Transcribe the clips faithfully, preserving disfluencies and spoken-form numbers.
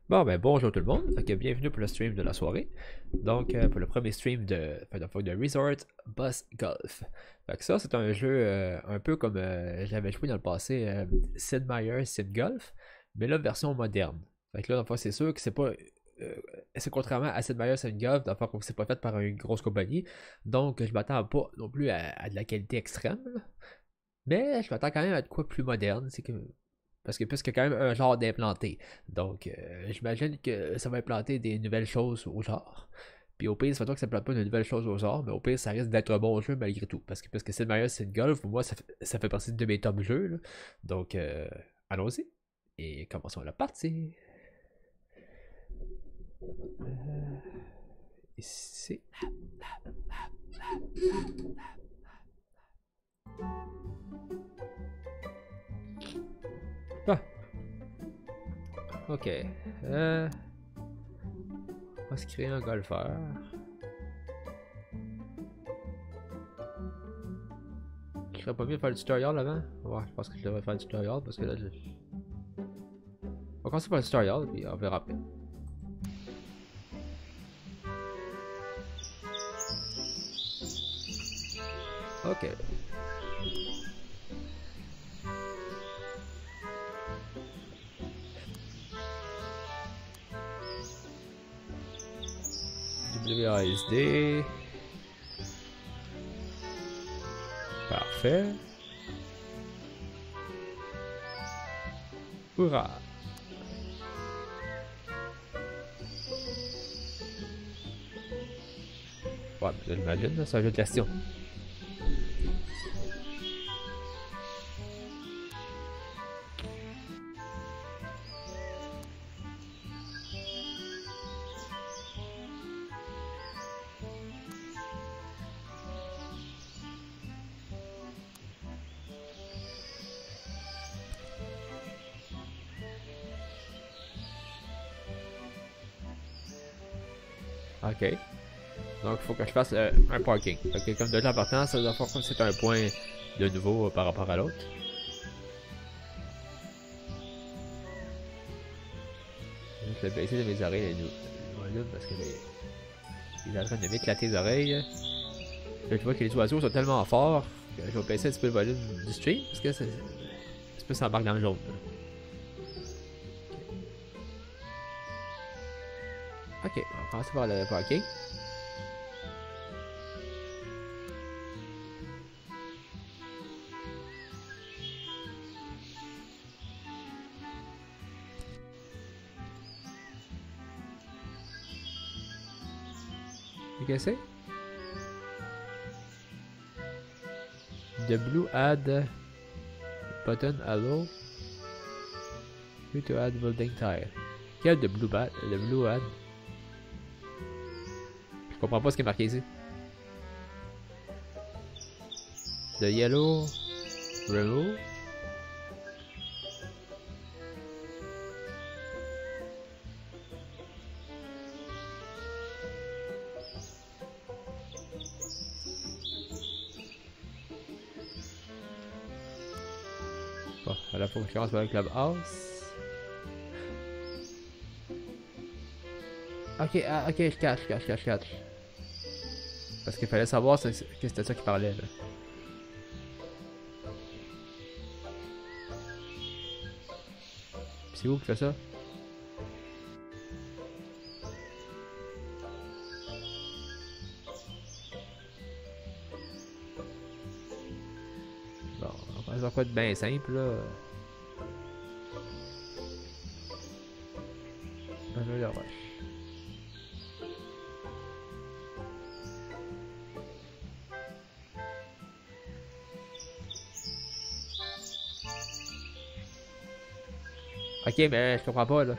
Bon, ben bonjour tout le monde, fait que bienvenue pour le stream de la soirée. Donc, euh, pour le premier stream de, enfin, de, de Resort Bus Golf. Fait que ça, c'est un jeu euh, un peu comme euh, j'avais joué dans le passé, euh, Sid Meier's Sid Golf, mais là, version moderne. Fait que là, dans le fond, c'est sûr que c'est pas. Euh, c'est contrairement à Sid Meier's Sid Golf, dans le fond, c'est pas fait par une grosse compagnie. Donc, je m'attends pas non plus à, à de la qualité extrême, là. Mais je m'attends quand même à de quoi plus moderne. C'est que parce que puisque quand même un genre d'implanté. Donc, euh, j'imagine que ça va implanter des nouvelles choses au genre. Puis au pire, c'est pas que ça plante pas de nouvelles choses au genre, mais au pire, ça risque d'être un bon jeu malgré tout. Parce que parce que c'est le meilleur, c'est le golf. Pour moi, ça fait, ça fait partie de mes top jeux, là. Donc, euh, allons-y. Et commençons la partie. Euh, ici. Ah, ok. Euh, on va se créer un golfeur. Je serais pas mieux de faire le tutorial avant? Ouais, je pense que je devrais faire le tutorial parce que là, je... on va commencer par le tutorial, puis on verra après. Ok. W A S D. Parfait. Hurrah. Ouais, j'imagine, c'est un jeu de gestion. Ok. Donc, il faut que je fasse euh, un parking. Ok, comme déjà important, ça doit faire comme c'est un point de nouveau euh, par rapport à l'autre. Je vais baisser de mes oreilles le volume parce que les... il est en train de m'éclater les oreilles. Là, je vois que les oiseaux sont tellement forts que je vais baisser un petit peu le volume du stream parce que c'est un petit peu ça embarque dans le jaune. Là. Ok, on va commencer par le parking. Et qu'est-ce que c'est? The blue add button allow you to add building tile. Quel de blue bat? Le blue add? Je comprends pas ce qui est marqué ici. The yellow remove. Bon, là faut que je commence par le clubhouse. Ok, ah, ok, je cache, je cache, je cache, je cache. Parce qu'il fallait savoir que c'était ça qui parlait là. C'est où qui fait ça? Bon, on va faire quoi de bien simple là. Un jeu de roche. Ok, mais je comprends pas là.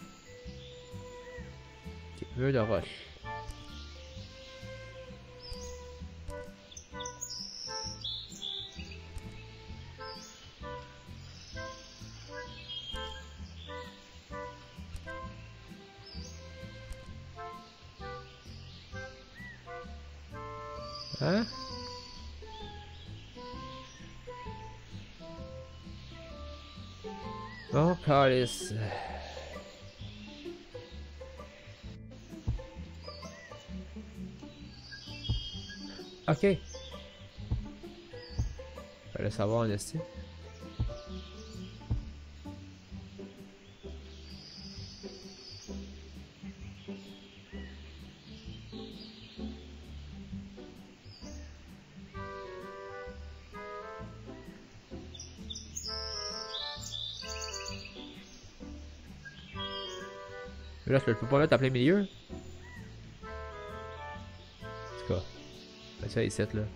Ok, jeu de roche. Hein? Bon, calice. Ok. Fallait savoir en esti. Là, je peux pas mettre en plein milieu. En tout cas, fais ça ici, là.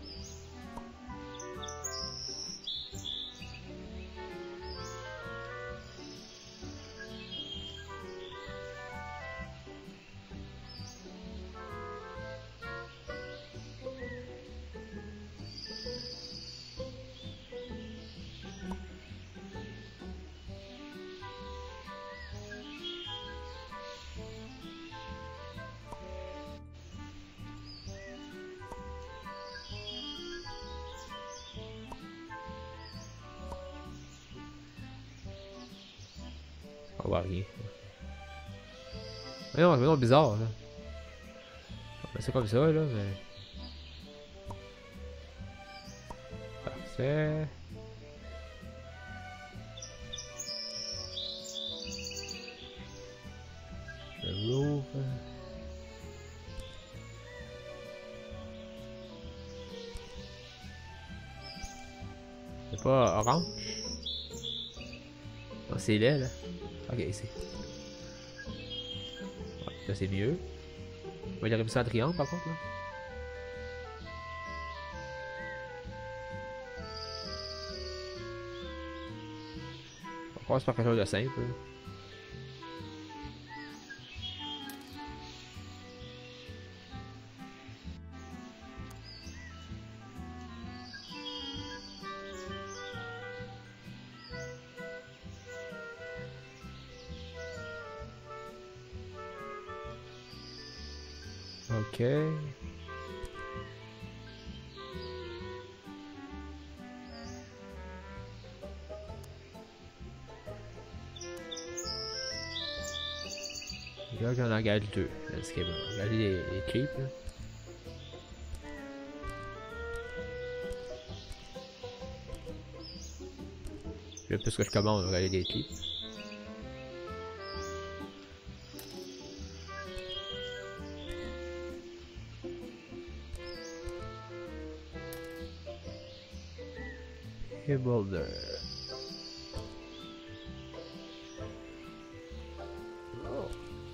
On voit rien. Mais non, c'est vraiment bizarre, là. C'est comme ça, là, mais... Parfait. Le roof. C'est pas orange? Non, c'est laid, là. Ok, ici. Ouais, là, c'est mieux. Moi, il aurait mis ça en triangle, par contre, là. On passe par quelque chose de simple, là. Ok. Là, j'en engage deux. Landscape. Regardez les, les clips, là. Le plus que je commande, regardez les clips. Boulder. Oh.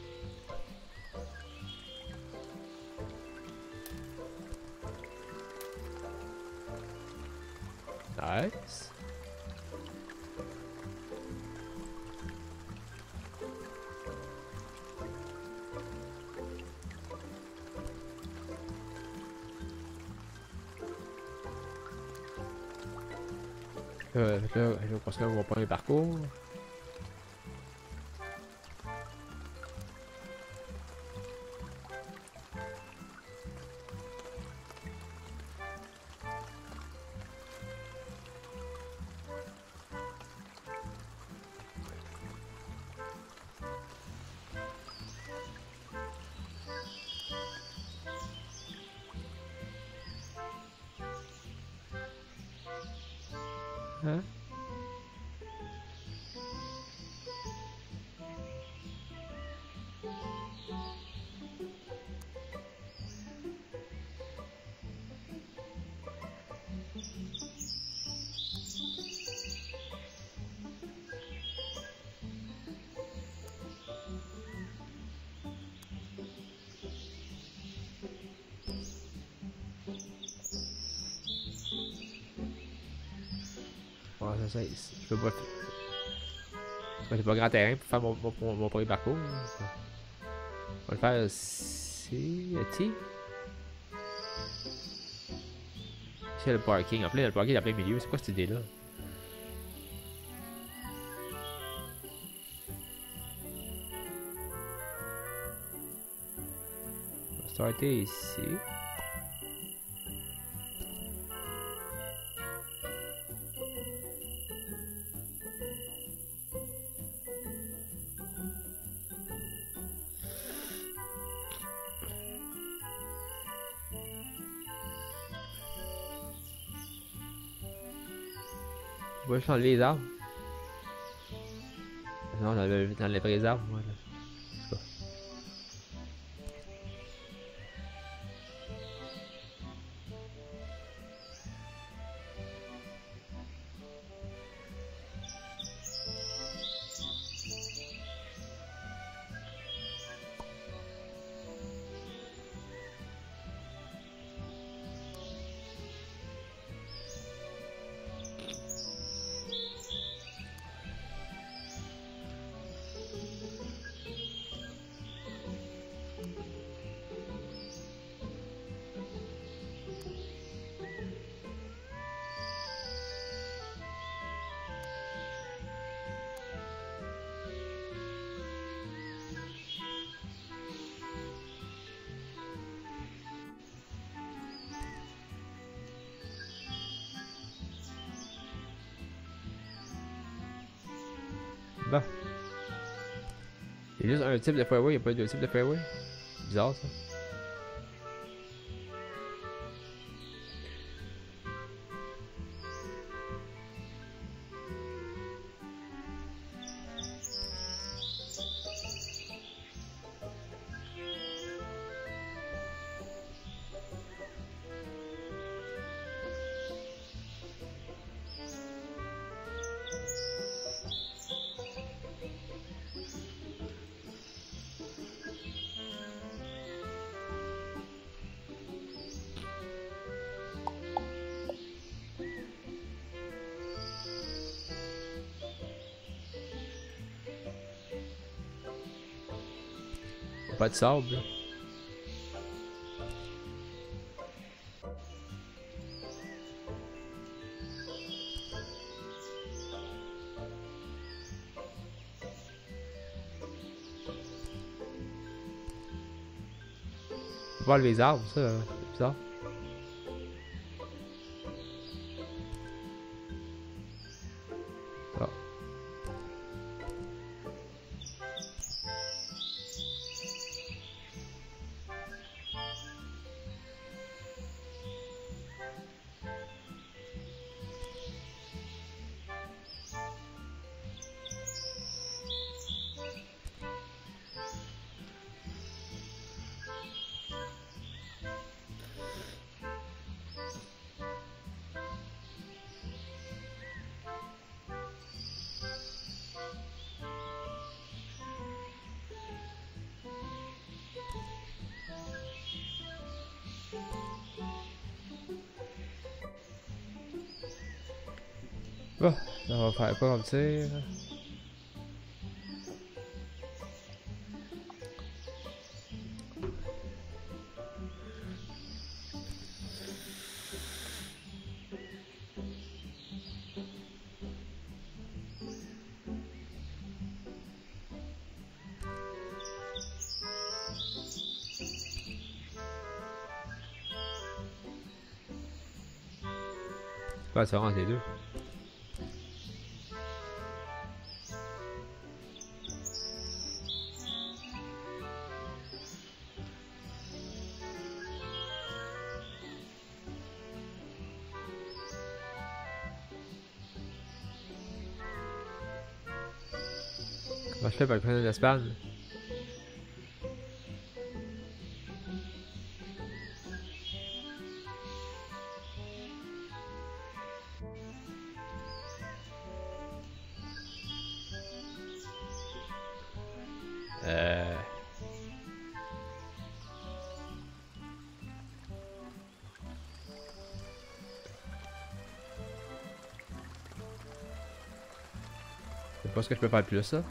Nice. Euh, là, je pense qu'on va pas les parcours. Hein? Ouais, c'est ça. Je peux pas. J'ai pas grand terrain pour faire mon, mon, mon premier parcours. On va le faire ici. Ici. Ici, le parking. En plein, le parking est en plein milieu. C'est quoi cette idée-là? On va starter ici. On va juste enlever les arbres. Non, on enlève, on enlève les arbres, moi. Là. En tout cas. Bon. Il y a juste un type de fairway, il n'y a pas deux types de fairway. Bizarre ça. Pas de sable. On va enlever les arbres, ça, c'est bizarre. Ah. Bon, on va faire quoi comme tir? Ouais, ça rentre les deux. Comment je fais pour le prendre d'Espagne? Euh... Je sais pas ce que je peux faire plus ça.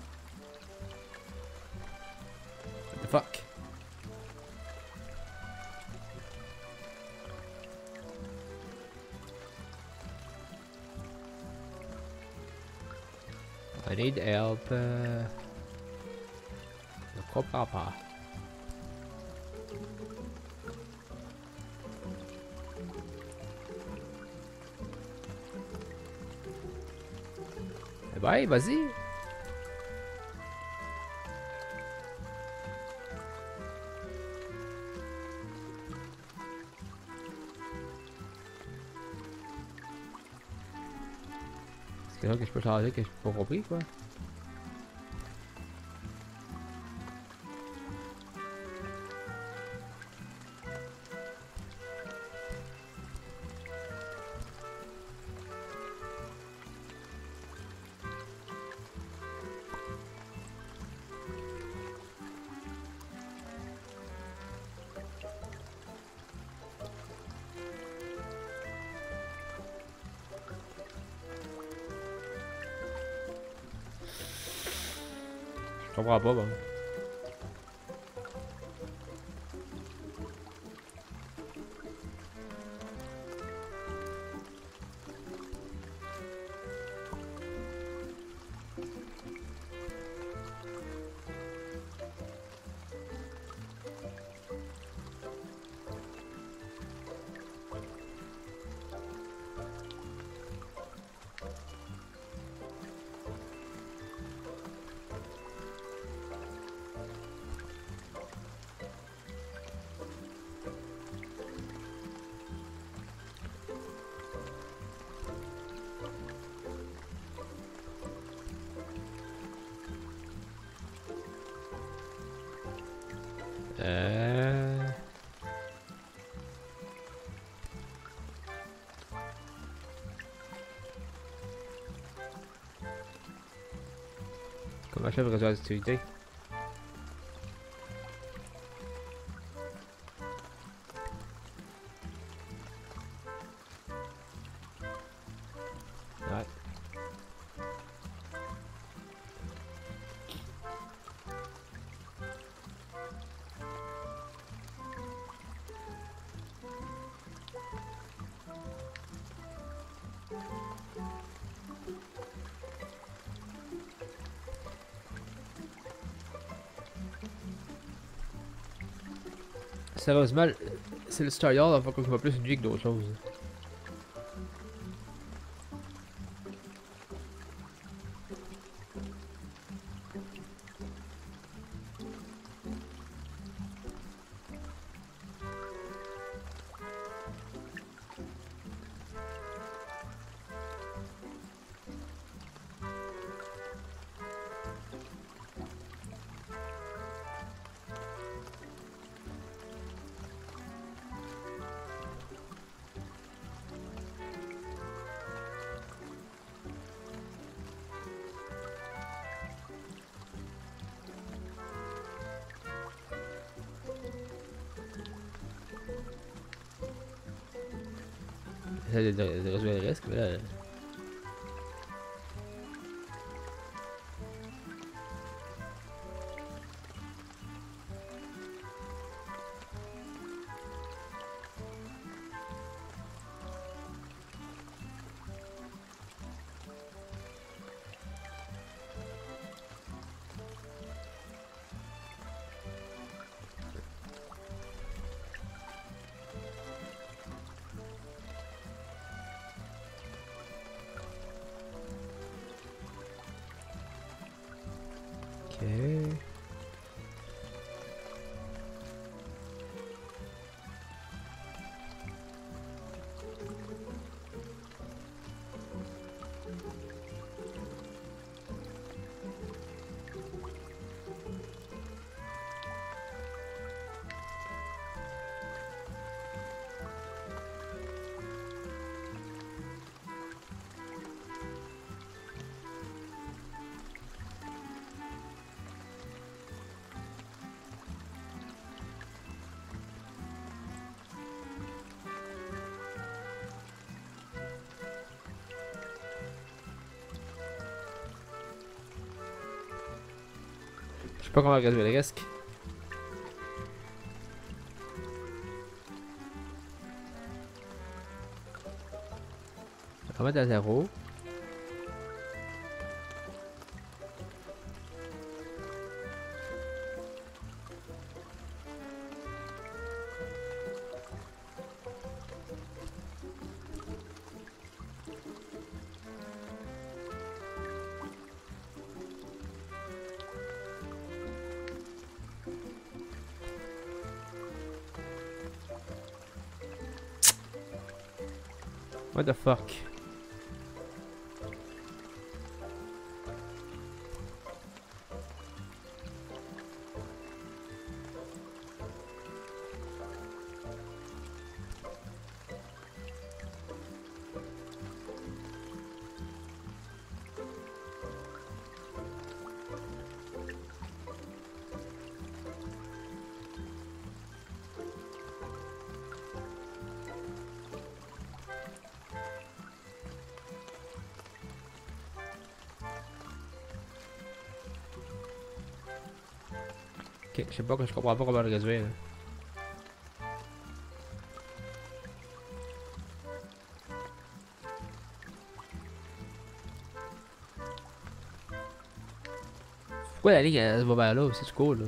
What the fuck? I need help. Euh... Je ne comprends pas. Eh ben, vas-y. quelque chose que je peux changer que je n'ai pas compris quoi. Je comprends pas, bon. Euh... Comment je fais pour résoudre la difficulté? Ouais. Sérieusement, c'est le tutorial, il faut que je vois plus une vie que d'autres choses. J'essaie de, de, de résoudre les risques, mais là... Ok... Je sais pas comment résoudre les risques. On va mettre à zéro. What the fuck? Ok, je sais pas que je comprends pas comment le réduire. Là. Pourquoi la ligne elle va vers là aussi, c'est cool là.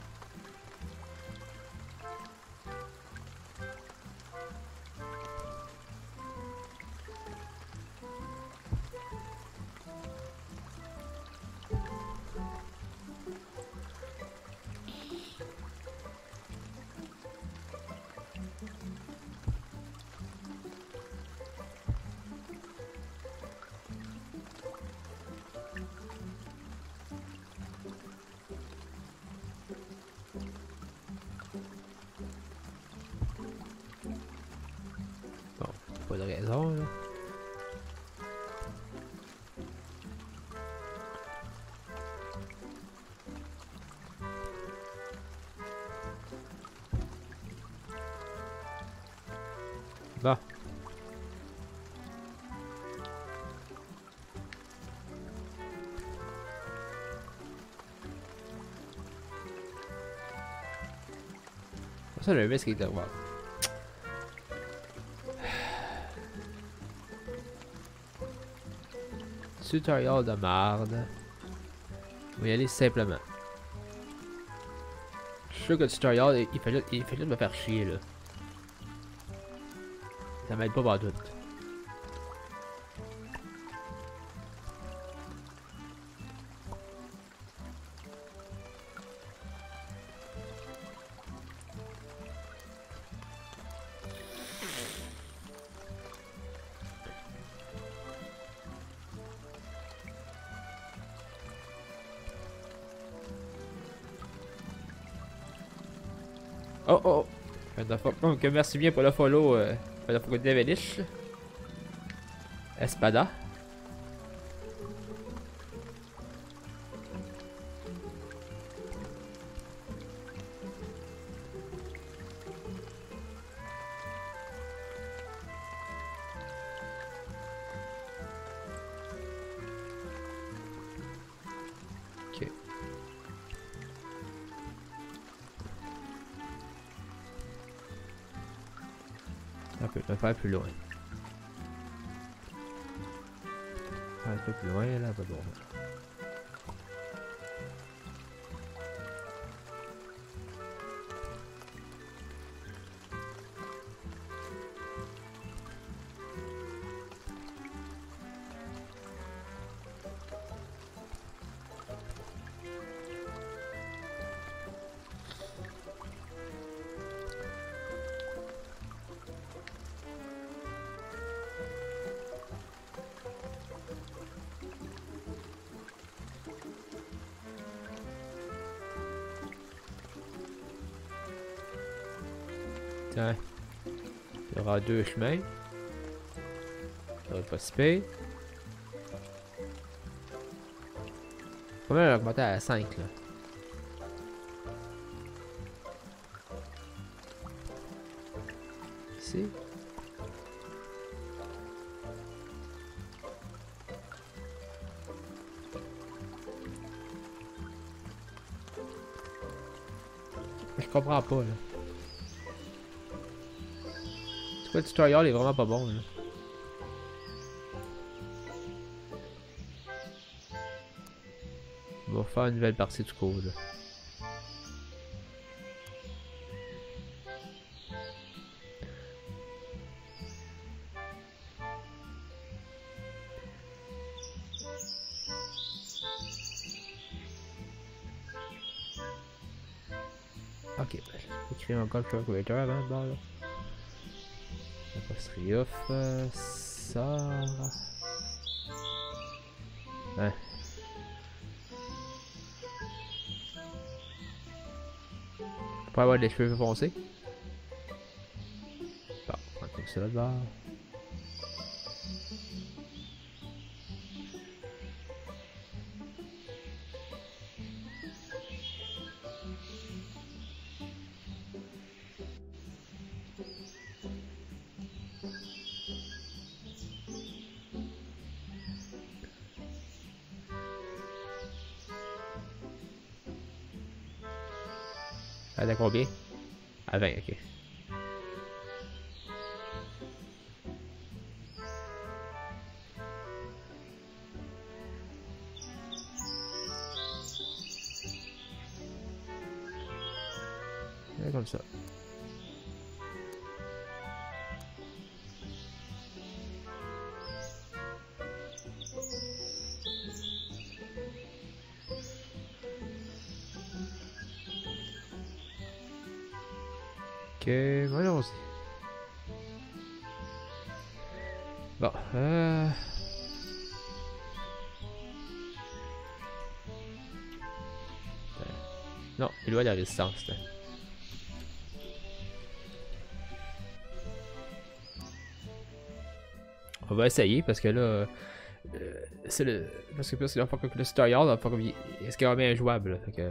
Bon, pas de raison là. Bon. Ça le risque est de voir. Tutorial de merde. On va y aller simplement. Je suis sûr que le tutorial, il fait juste, il fait juste me faire chier là. Ça m'aide pas par tout. Oh oh! Donc merci bien pour le follow, euh, pour le follow Devilish. Espada. Ok. Un peu, on va faire plus loin. Un peu plus loin là, pas bon. Tiens, il y aura deux chemins. Ça va pas se payer. Comment elle a augmenté à cinq là? Ici. Je comprends pas là. Le tutoriel est vraiment pas bon là. On va faire une nouvelle partie du code. Ok, ben, je vais écrire encore le calculator avant de bord là. Apostrophe off, euh, ça. Ouais. Faut pas avoir des cheveux foncés. Bon, on va prendre ça là de bord. Elle a combien? À vingt, ok. Ouais, comme ça. Ok, allons-y. Bon, euh... non, il doit la résistance. Là. On va essayer parce que là, euh, c'est le. Parce que, parce que, parce que le tutorial, là, comme il est carrément injouable. Là, fait que...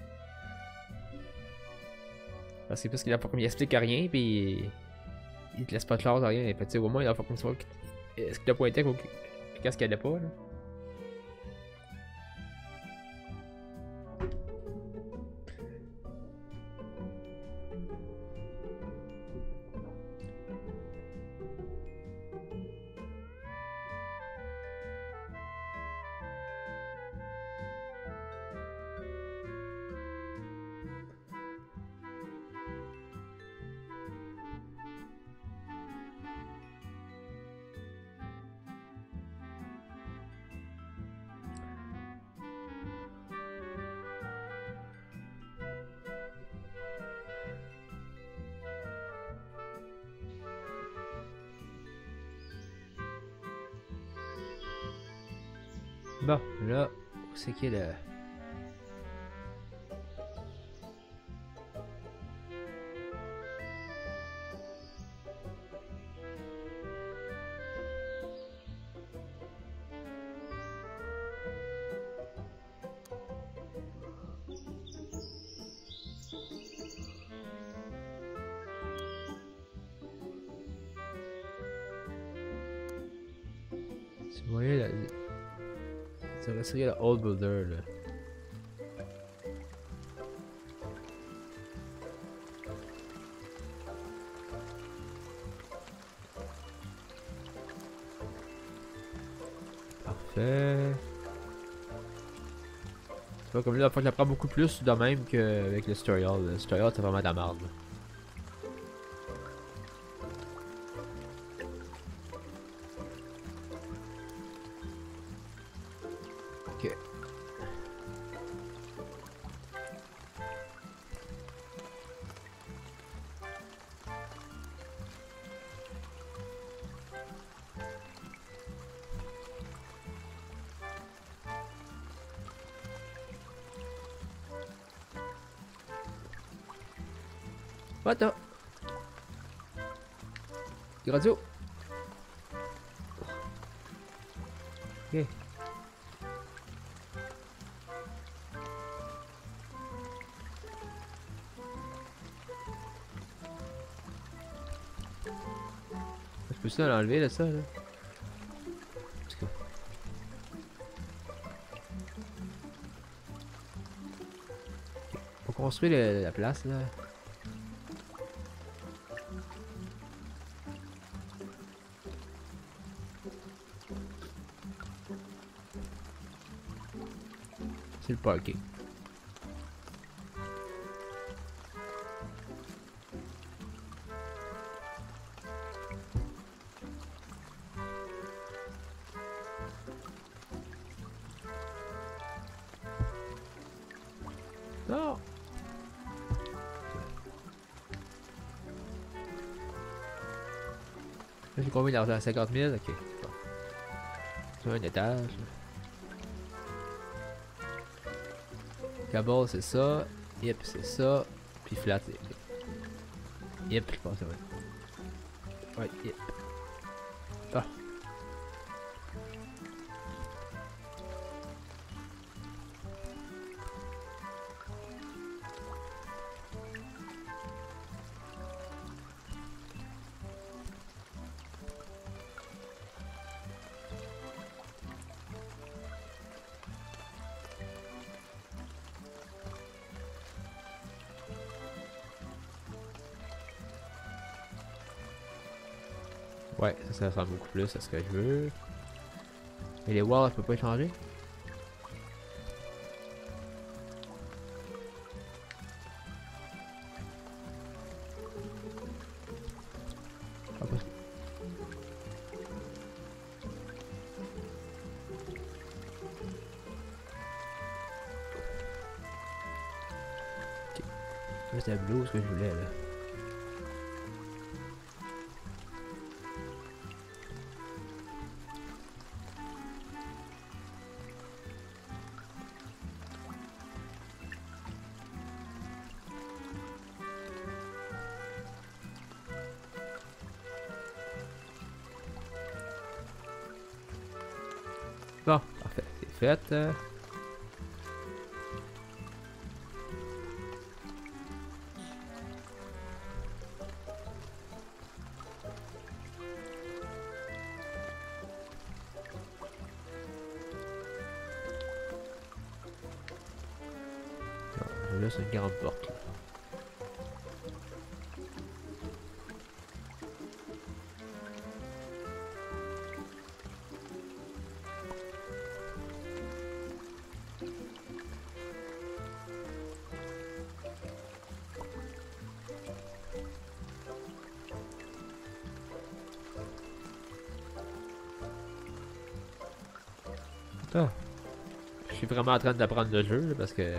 Parce que parce qu'il a pas comme il explique rien, puis il te laisse pas de classe rien. Fait que au moins il a pas comme ça. Est-ce qu'il a pointé ou qu'est-ce qu'il y a pas là? Bon, là, où c'est qu'il est le. Tu voyais la. Tu vas essayer le Old Builder là. Parfait. Tu vois, comme là, il faut que j'apprends beaucoup plus de même qu'avec le tutorial. Le tutorial, c'est vraiment de la merde. Là. Ok. What the? Radio. Ok. Je peux ça l'enlever là, ça là? Faut construire le, la place là. C'est le parking. Non! J'ai combien d'argent? cinquante mille? Ok. Bon. C'est un étage. Cable, c'est ça. Yep, c'est ça. Puis flat, c'est. Yep, je pense, ouais. Ouais, yep. Ah. Ouais, ça, ça ressemble beaucoup plus à ce que je veux. Et les walls, je peux pas les changer? Ah, pas... Ok. C'est un tableau, ce que je voulais là. Bon, parfait, c'est fait. Euh... Là, c'est une grande porte. Là. Ah. Je suis vraiment en train d'apprendre le jeu là, parce que.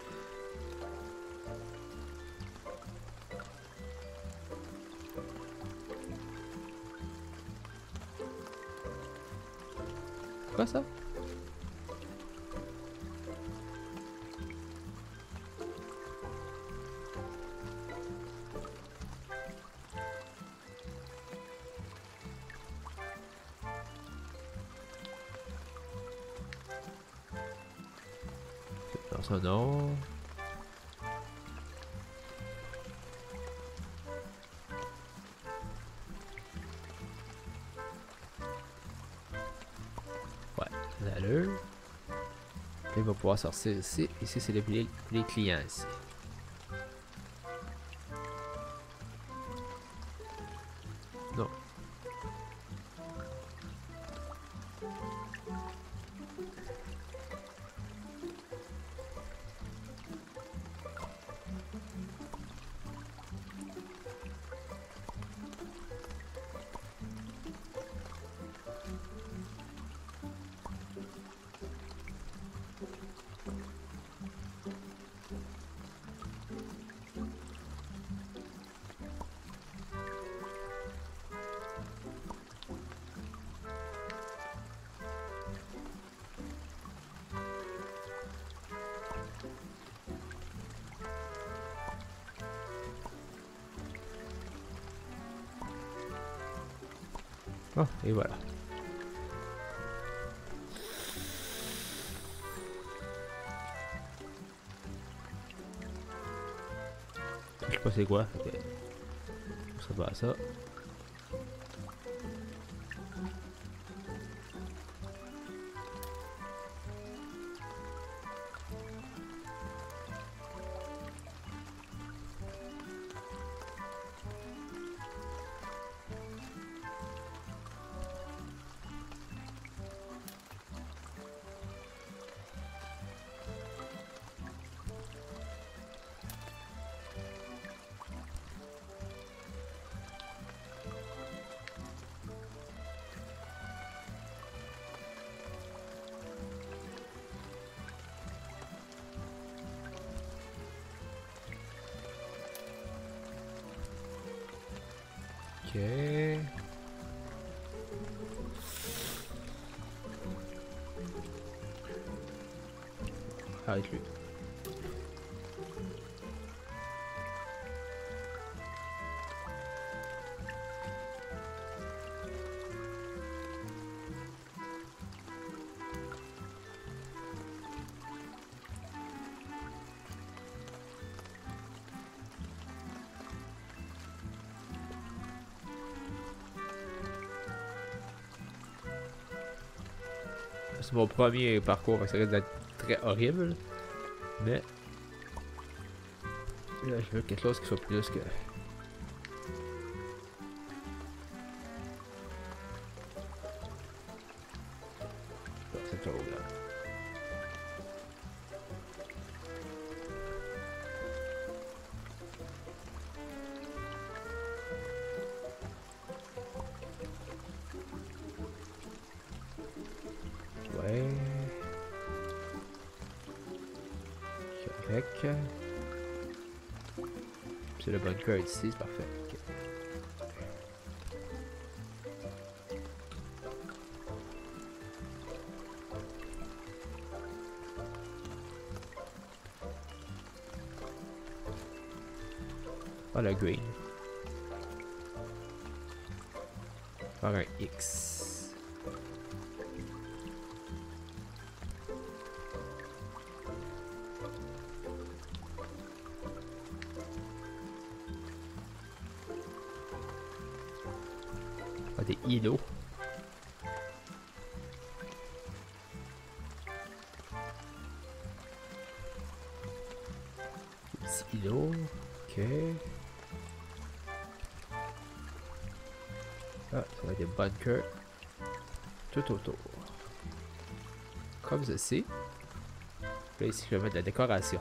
Quoi ça? Non, ça non. Ouais, l'allure. Il va pouvoir sortir ici. Ici, c'est les, les clients ici. Non. Oh, et voilà. Je sais pas c'est quoi. Okay. Ça va à ça. Ok. Arrête lui. C'est mon premier parcours, ça risque d'être très horrible. Mais là, je veux quelque chose qui soit plus que. trop là. Ouais. Correct. C'est le bunker ici, c'est parfait. Okay. Ah, le green. Faire un X. Ah, des îlots. Des petits îlots. Ok. Ah, ça va être des bunkers tout autour. Comme ceci. Là, ici, je vais mettre de la décoration.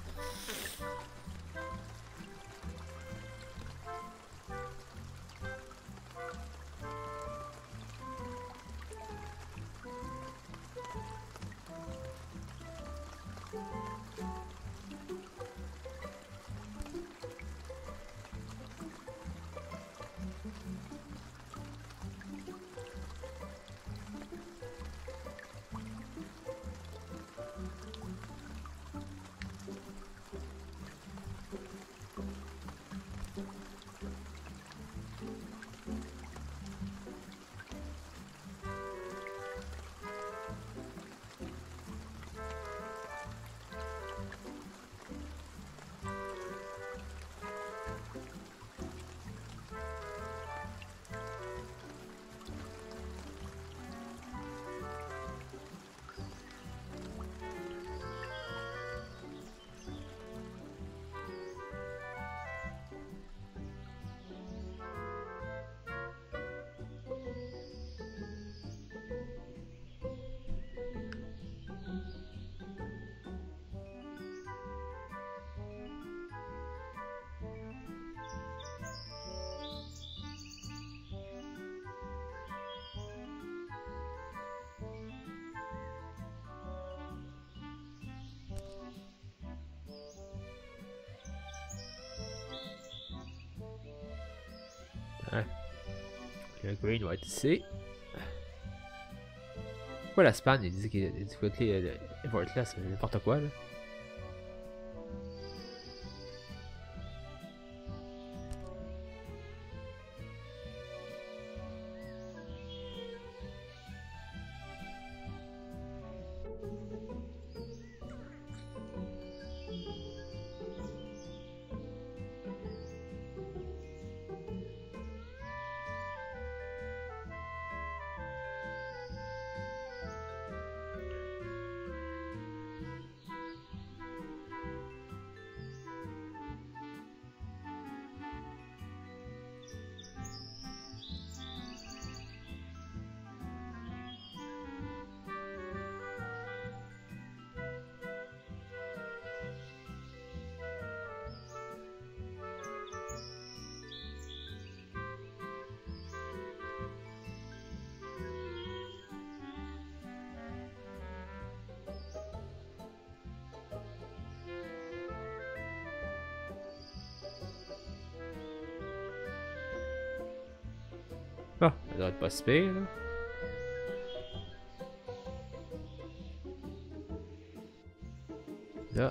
Hein? Le green va être ici. Pourquoi la span il dit qu'il y a des difficultés effortless, c'est n'importe quoi là. Ah, ça doit être pas si pire là. Là.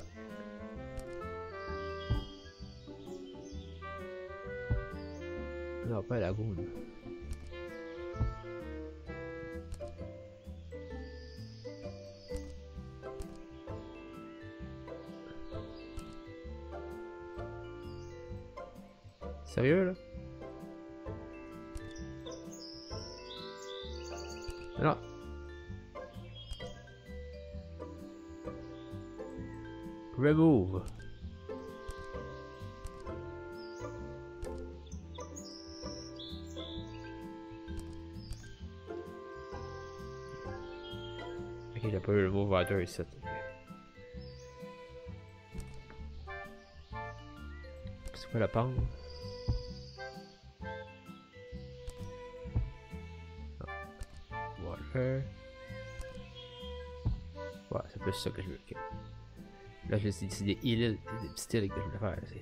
Non, pas la lagune. Sérieux là? Non. Remove. Ok, Ok, j'ai pas eu le mot water ici. C'est quoi la pente? Water. Ouais, c'est plus ça que je veux. Okay. Là, c'est des îles, des petits îles que je voulais faire. Aussi.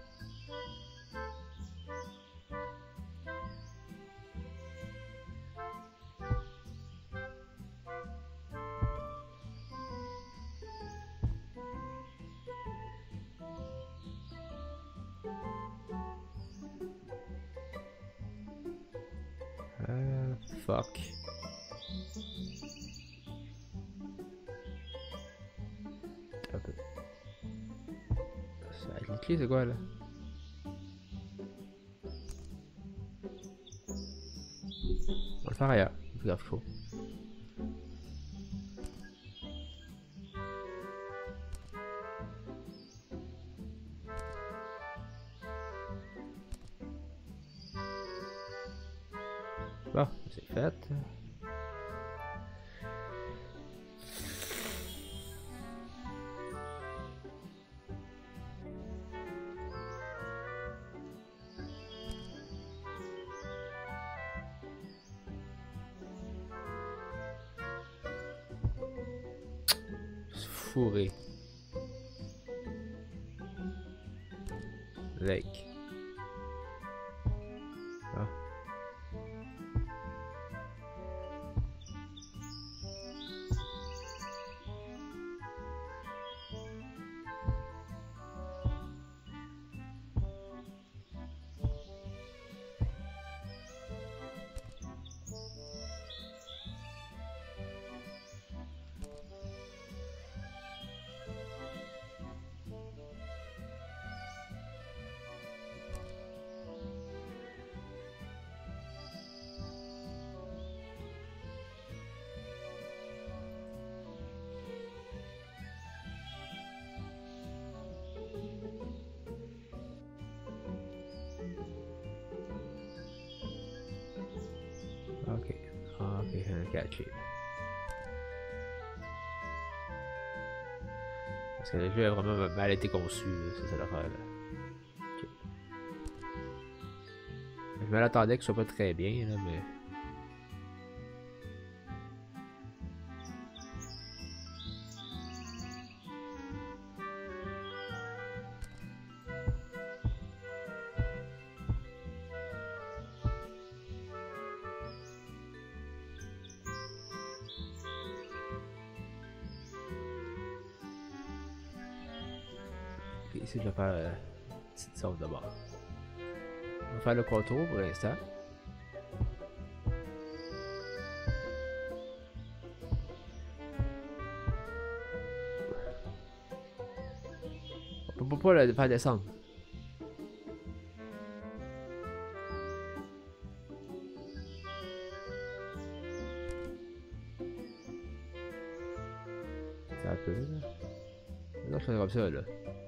Euh, fuck. Un peu. Ça, les clés, c'est quoi là? On va le faire ailleurs. C'est grave chaud. Bon, c'est fait. Fourré. Lake. Ah. Ok, ok, un catchy. Parce que le jeu a vraiment mal été conçu, c'est ça l'affaire là. Okay. Je me l'attendais que ce soit pas très bien là, mais. Ok, ici je vais faire euh, une petite zone d'abord. On va faire le contour pour l'instant. On peut pas le faire descendre. C'est un peu là. Là je fais comme ça là.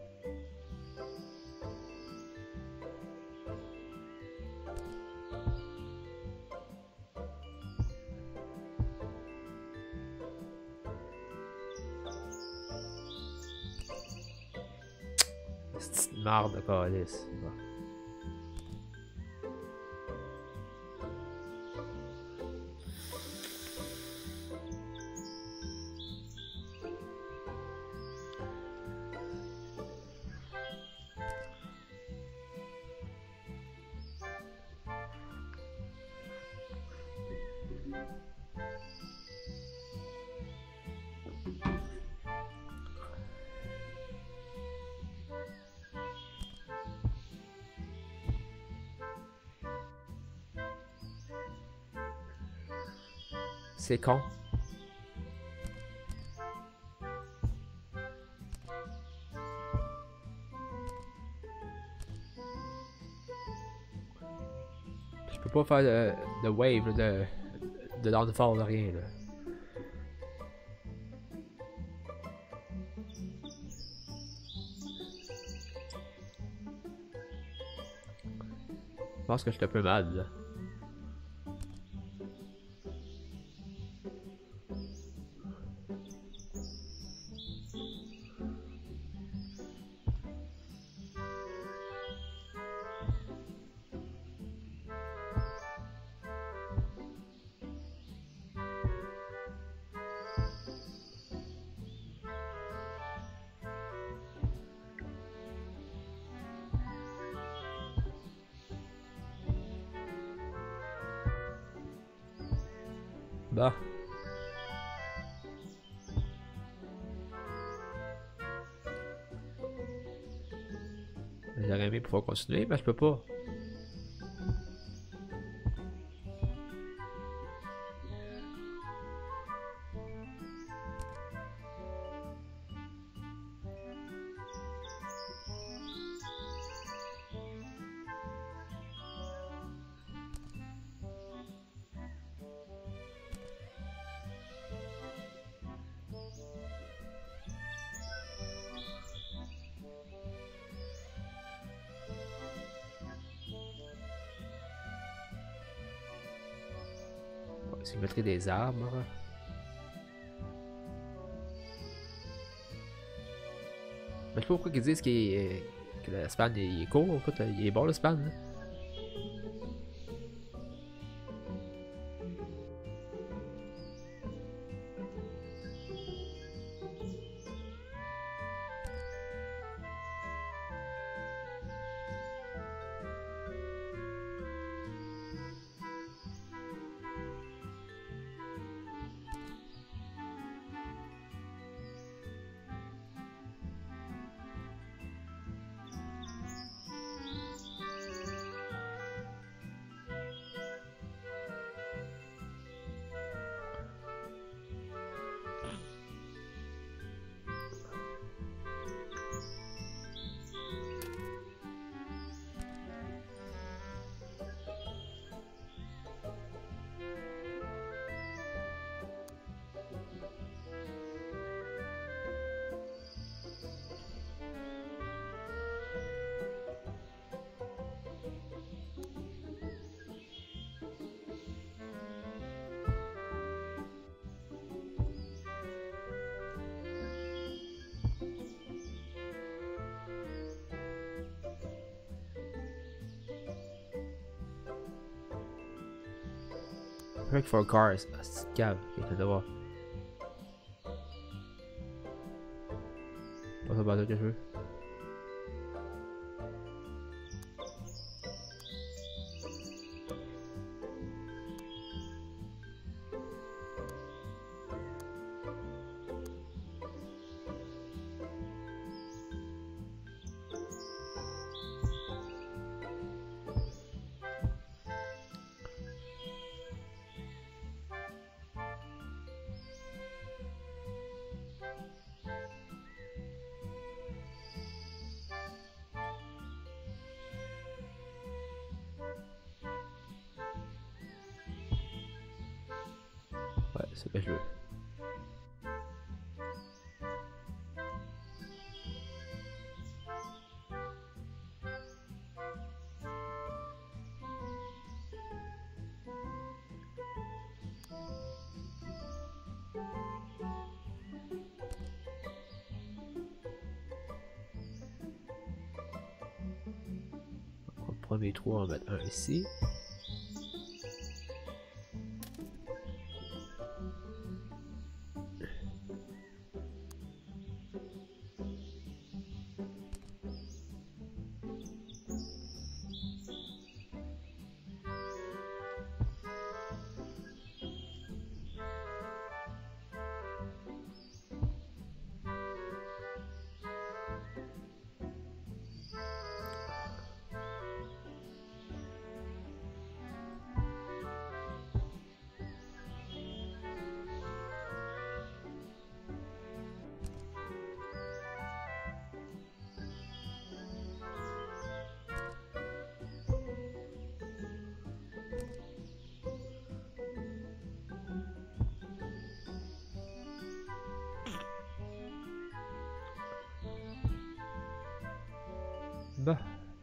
C'est une marde de calice. Bon. C'est con. Je peux pas faire de, de wave, de, de downfall, de rien là. Je pense que je suis un peu mal là. Bah. J'aurais aimé pouvoir continuer, mais je peux pas. Je mettrai des arbres. Mais je sais pas pourquoi ils disent qu'il est- que le span il est court. Écoute, il est bon le span. Là. Break for cars. Ah, c'est cave. Ok, je vais voir. Pas ça bateau que je veux. Ouais, c'est ce que je veux. Le premier trou, on va mettre un ici. Bah.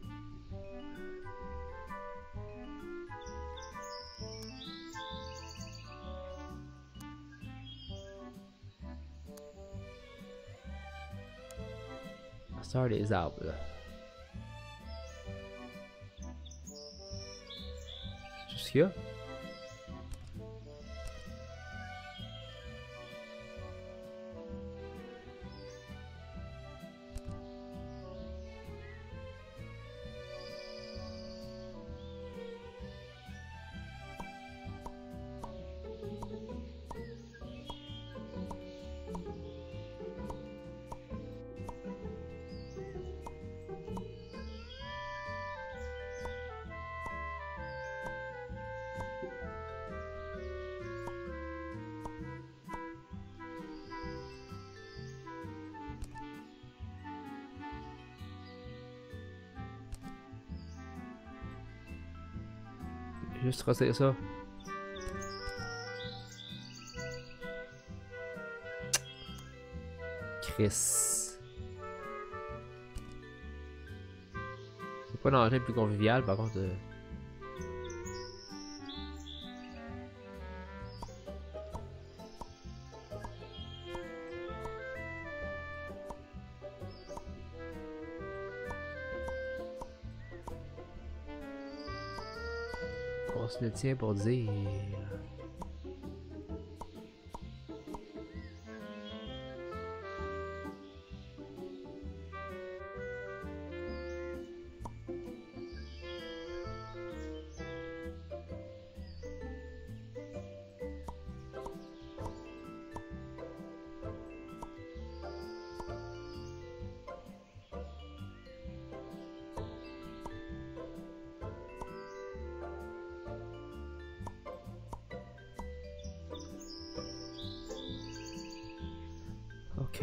Ça, les arbres là. C'est tout ce qu'il y a. Juste tracer ça. Chris. C'est pas l'engin le plus convivial par contre. Euh... On se le tient pour dire. Ok.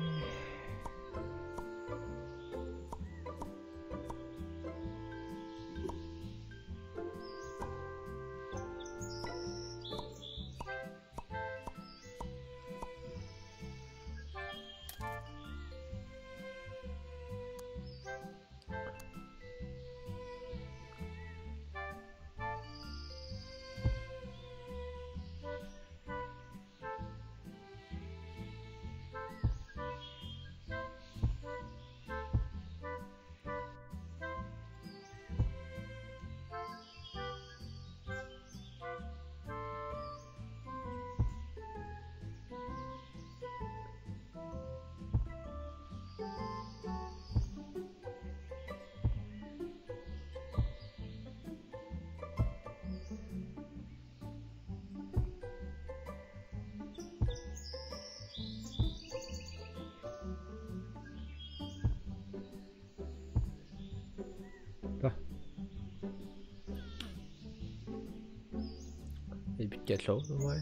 Et puis quelque chose, ouais.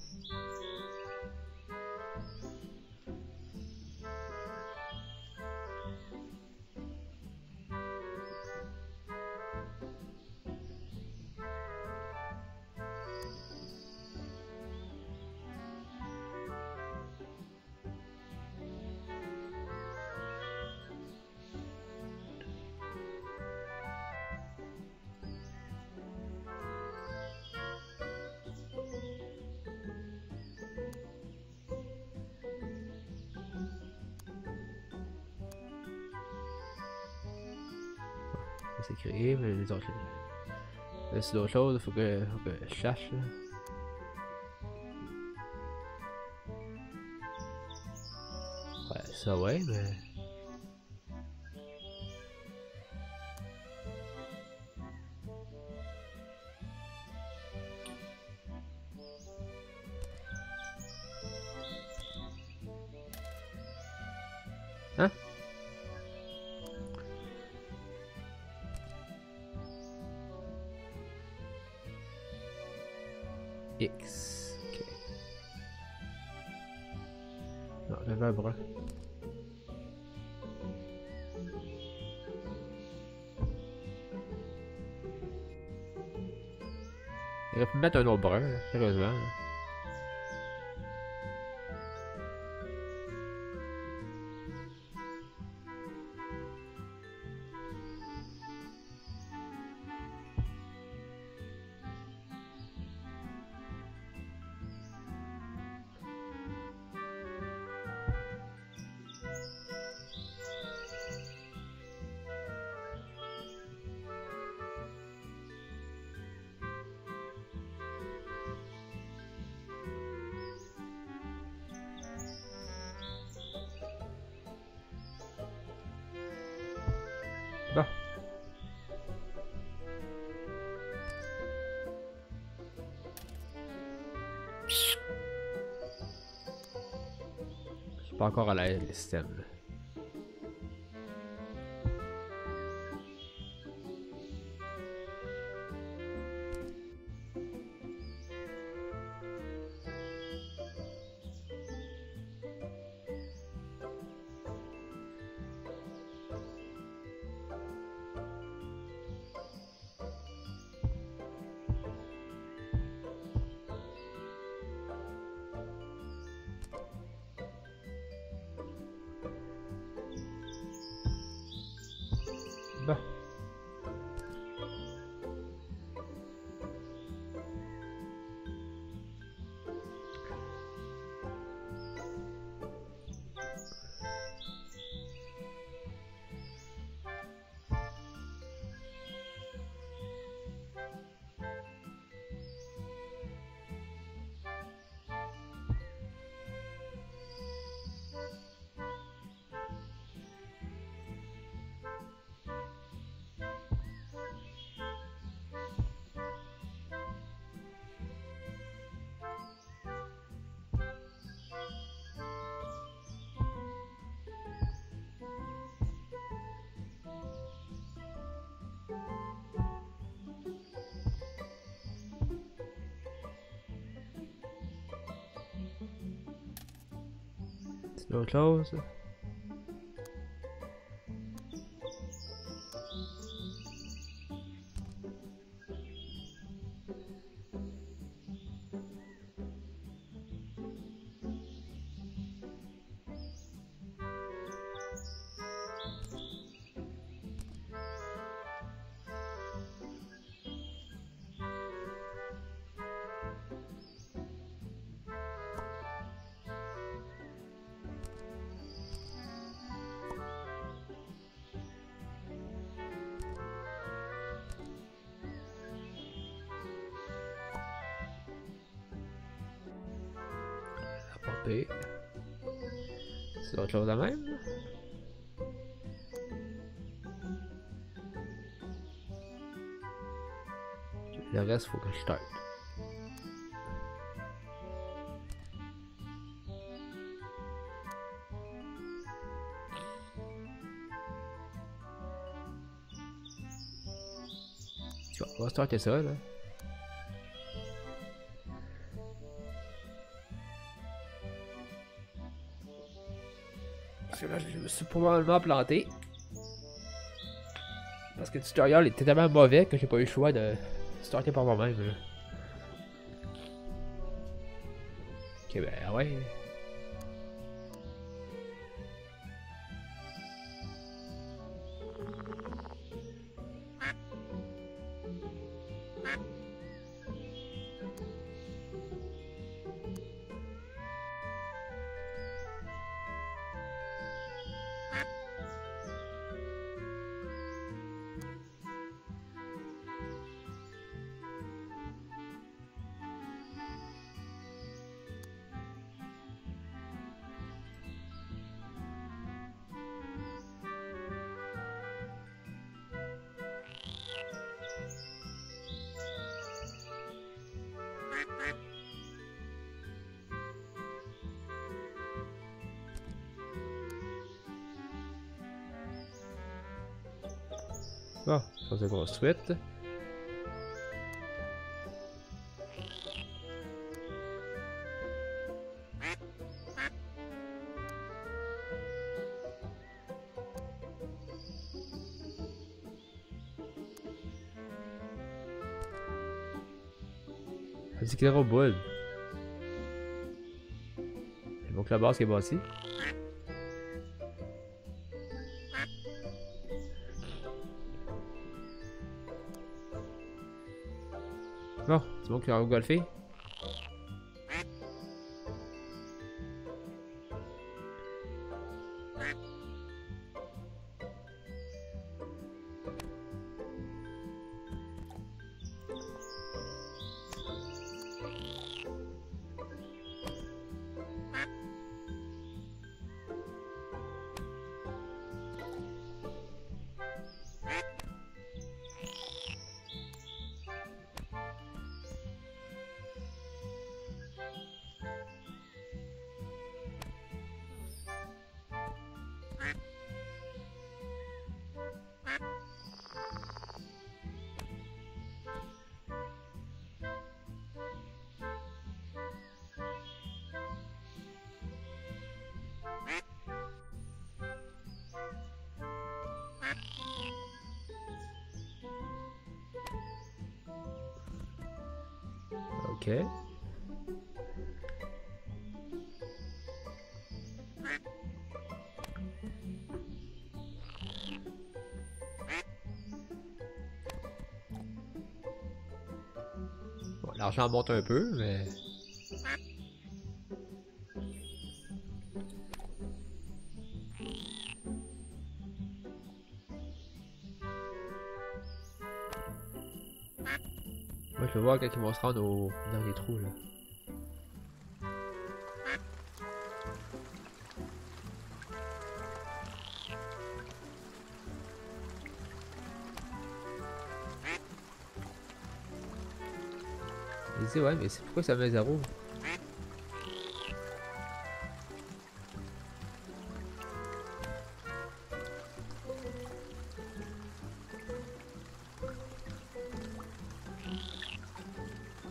C'est créé, mais les autres. Là, c'est d'autres choses, faut que, faut que je cherche. Là. Ouais, ça ouais, mais. Hein? X. Ok. Non, j'avais un bras. Il aurait pu mettre un autre bras, là, sérieusement. Là. Bon. Je suis pas encore à l'aise le système. Là. C'est autre chose. C'est autre chose à même. Le reste, faut que je starte. Tu vois, on va starter ça là. Parce que là, je me suis probablement planté. Parce que le tutoriel était tellement mauvais que j'ai pas eu le choix de starter par moi-même. Ok, ben ouais. Bon, ça c'est construite. Ça dit qu'il est au bout. Il faut que la base qui est bâtie. Bon, c'est bon qu'il a golfé. Ok. Bon, l'argent monte un peu, mais... Moi, je veux voir quand ils vont se rendre au... dans les trous, là. Je dis, ouais, mais c'est pourquoi ça met zéro?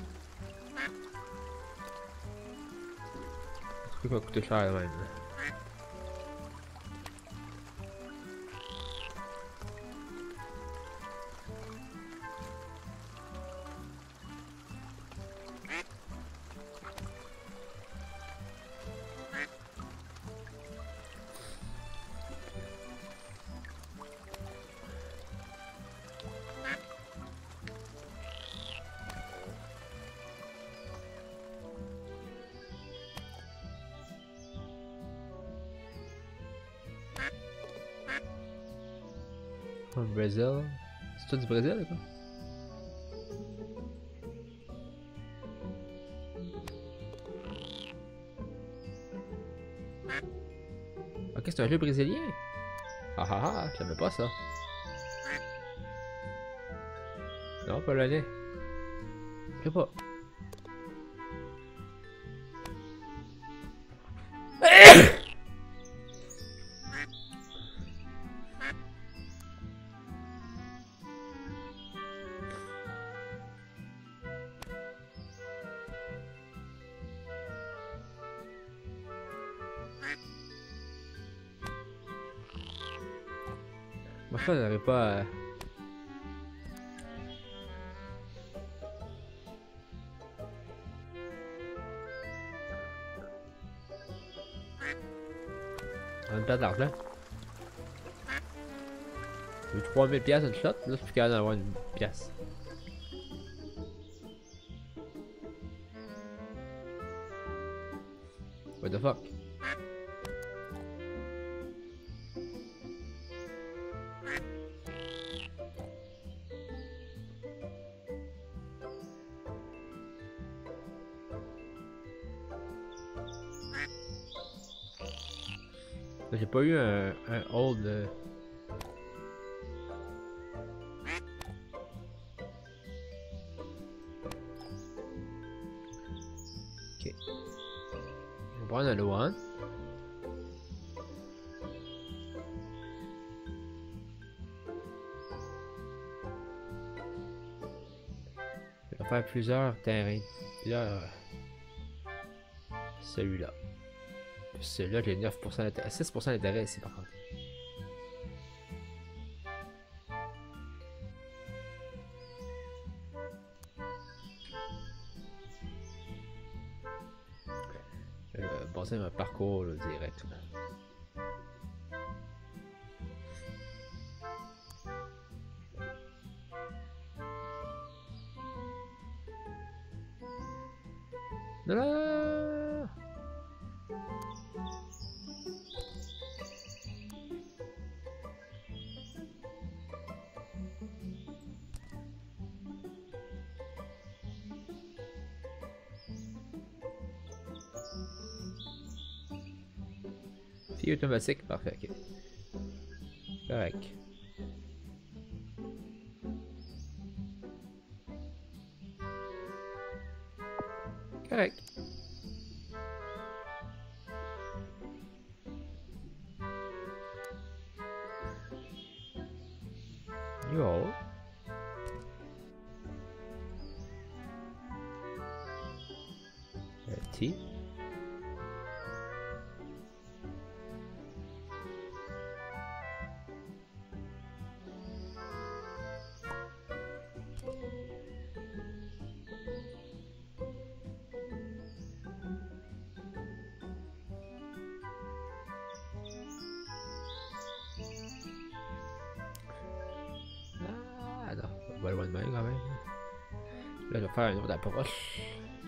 Ce truc va coûter cher même. From Brazil. C'est toi du Brésil, quoi? Ok, c'est un jeu brésilien. Ah ah ah, je savais pas ça. Non, pas le lait. Je sais pas. Moi, je n'arrive pas à... On me perd de l'argent. J'ai eu trois mille piastres une shot, là je suis plus capable d'avoir une pièce. What the fuck? J'ai pas eu un, un hold. Euh... Ok. Je vais prendre un low one. Je vais faire plusieurs terrains. Plusieurs. Celui-là. Celui-là, j'ai neuf pour cent d'intérêt. six pour cent d'intérêt ici par contre. Je vais passer un parcours là, direct. Là. Non, non, non. Fille automatique, parfait, ok. Correct. Correct. Yo. T. Ah non, on va loin de même quand même. Là, je vais faire une autre approche.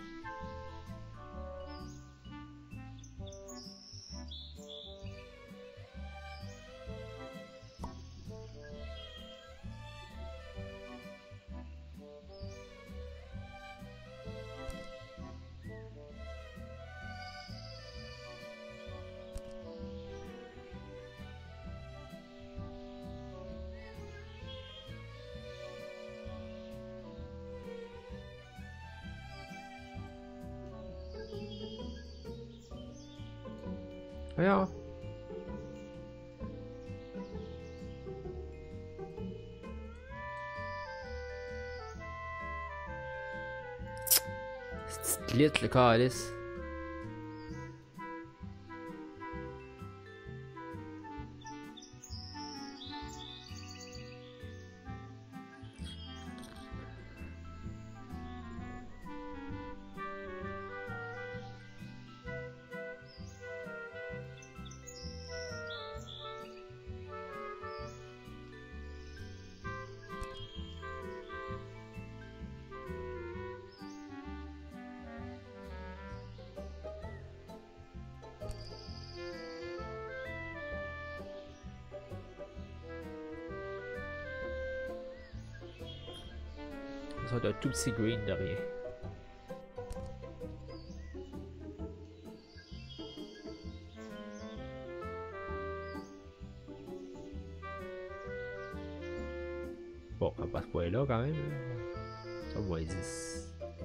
Voyons. C'est glitch le calice. ça sera un tout petit green de rien. Bon, on passe pas là quand même. Ça moins dix.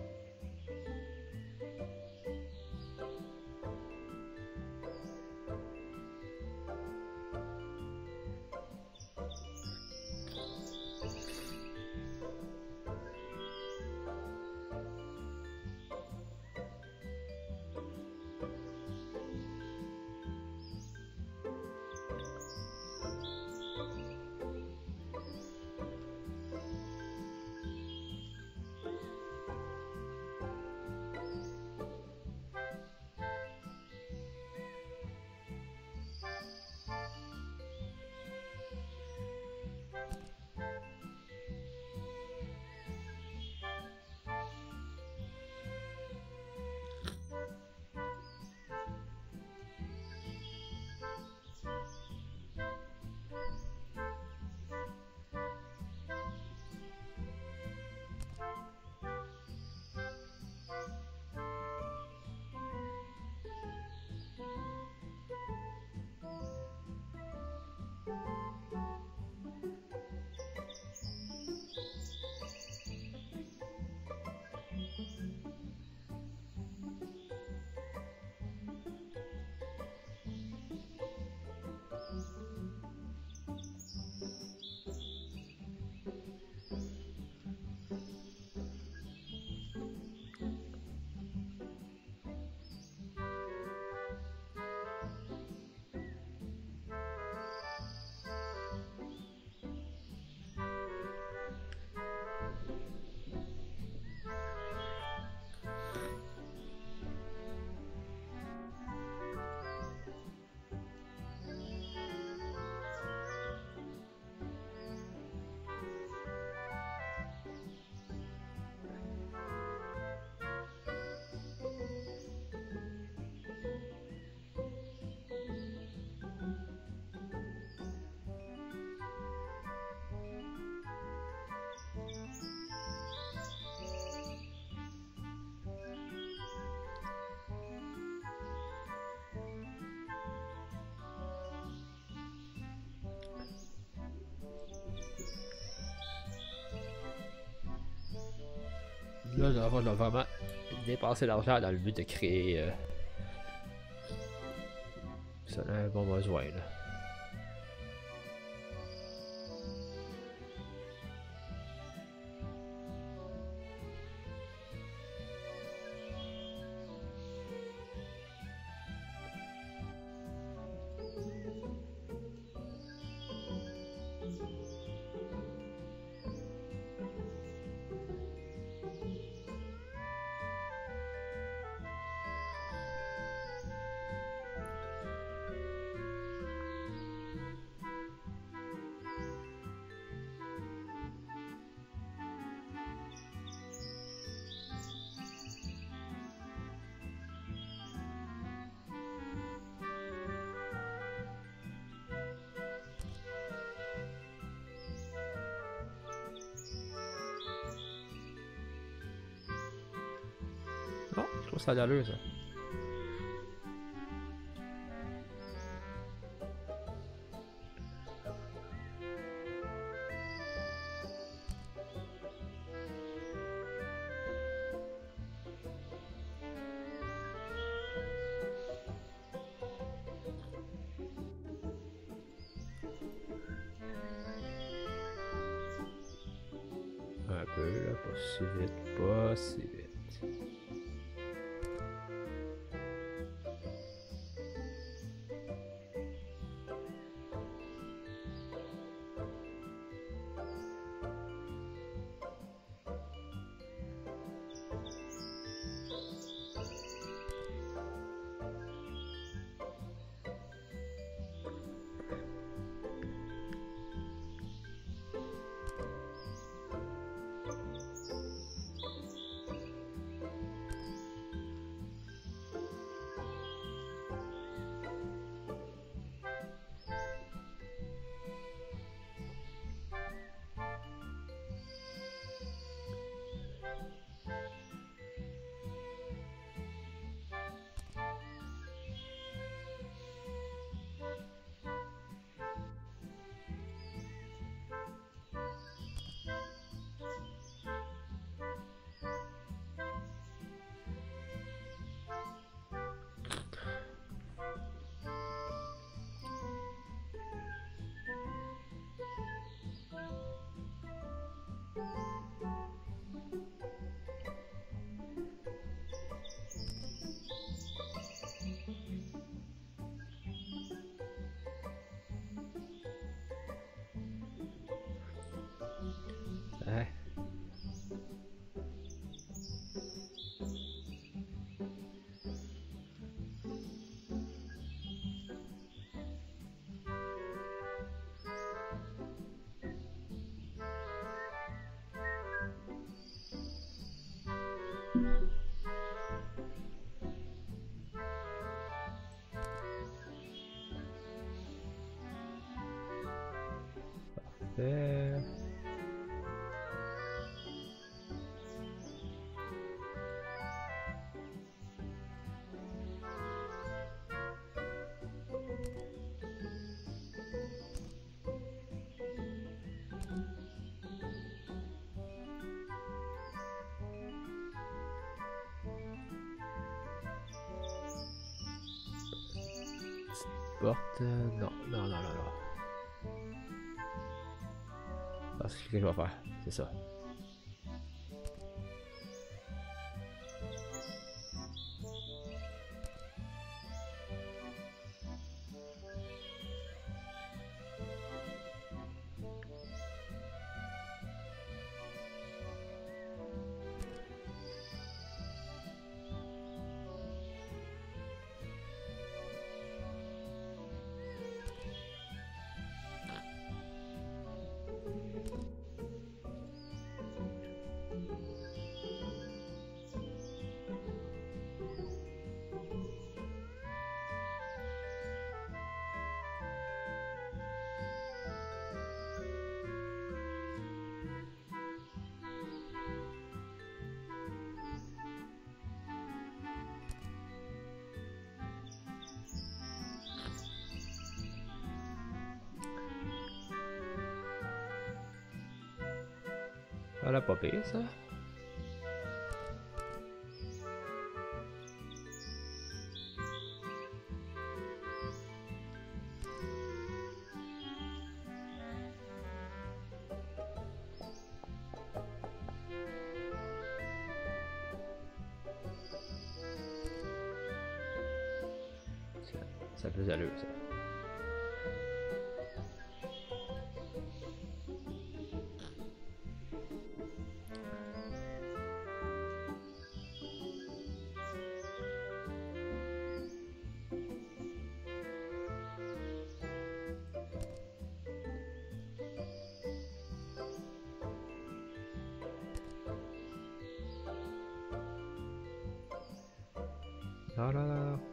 Là, je vais vraiment dépenser l'argent dans le but de créer. Euh... Ça a un bon besoin là. Oh, je trouve ça a d'allure ça. Un peu là, pas si vite, pas si vite. porte. Euh, non, non, non, non, non. Ah, c'est ce que je vais faire. C'est ça. Voilà, pas pire ça. Ça, ça plus allure ça. Non, non, non, non.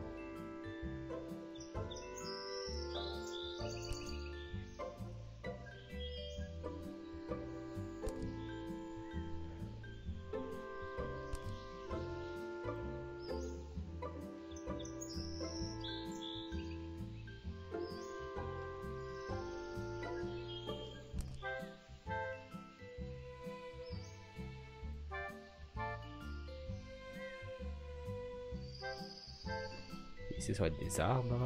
Ici, ça va être des arbres.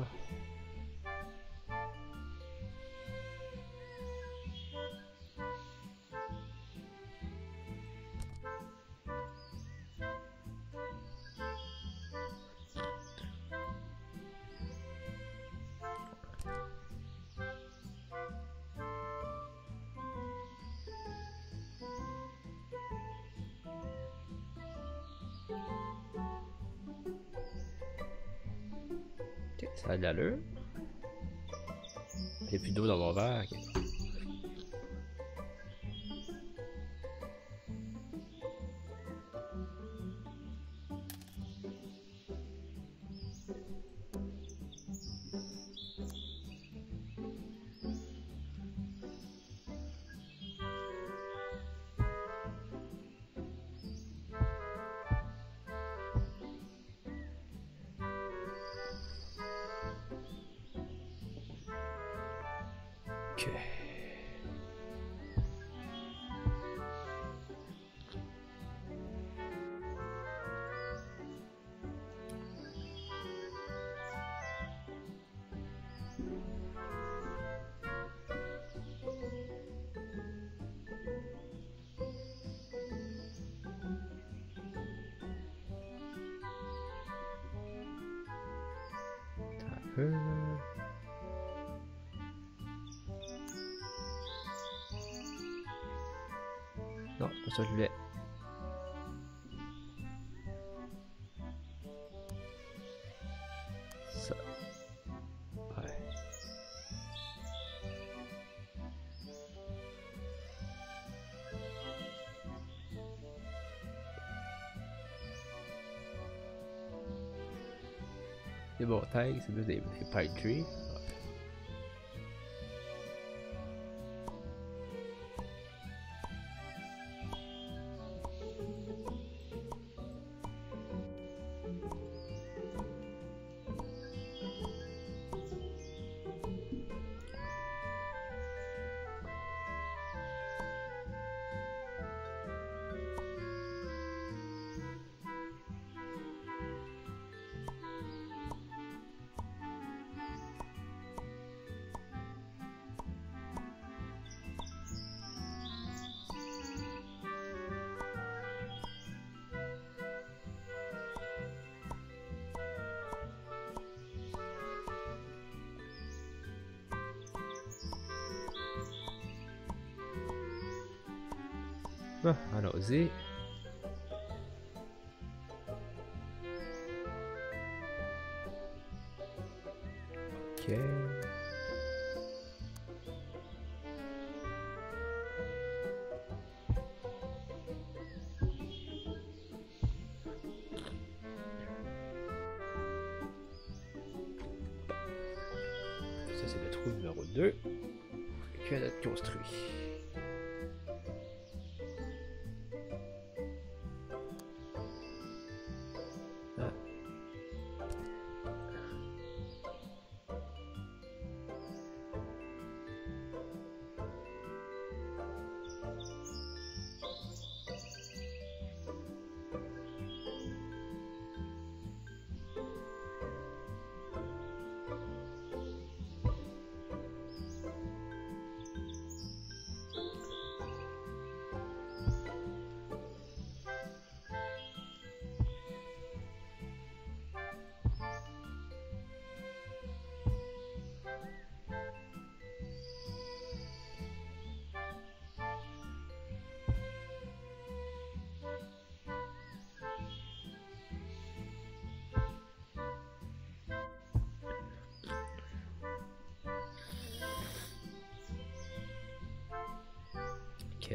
Ok, ça a de l'allure. Il n'y a plus d'eau dans mon verre. Okay. Ok. Un peu. Non, c'est pas ça que je voulais. Ça. Ouais. Les montagnes, c'est plus des, des pine trees. Bon, allons-y. Ok. Ça c'est le trou numéro deux qui vient d'être construit. Ah. Ok.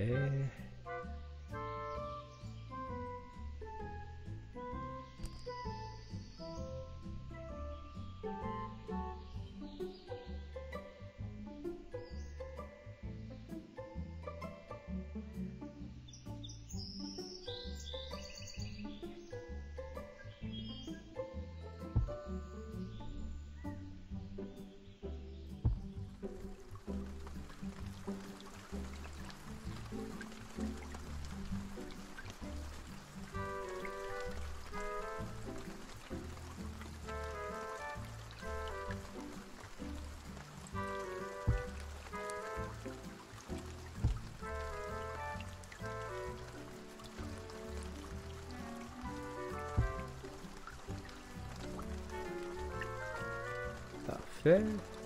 Parfait.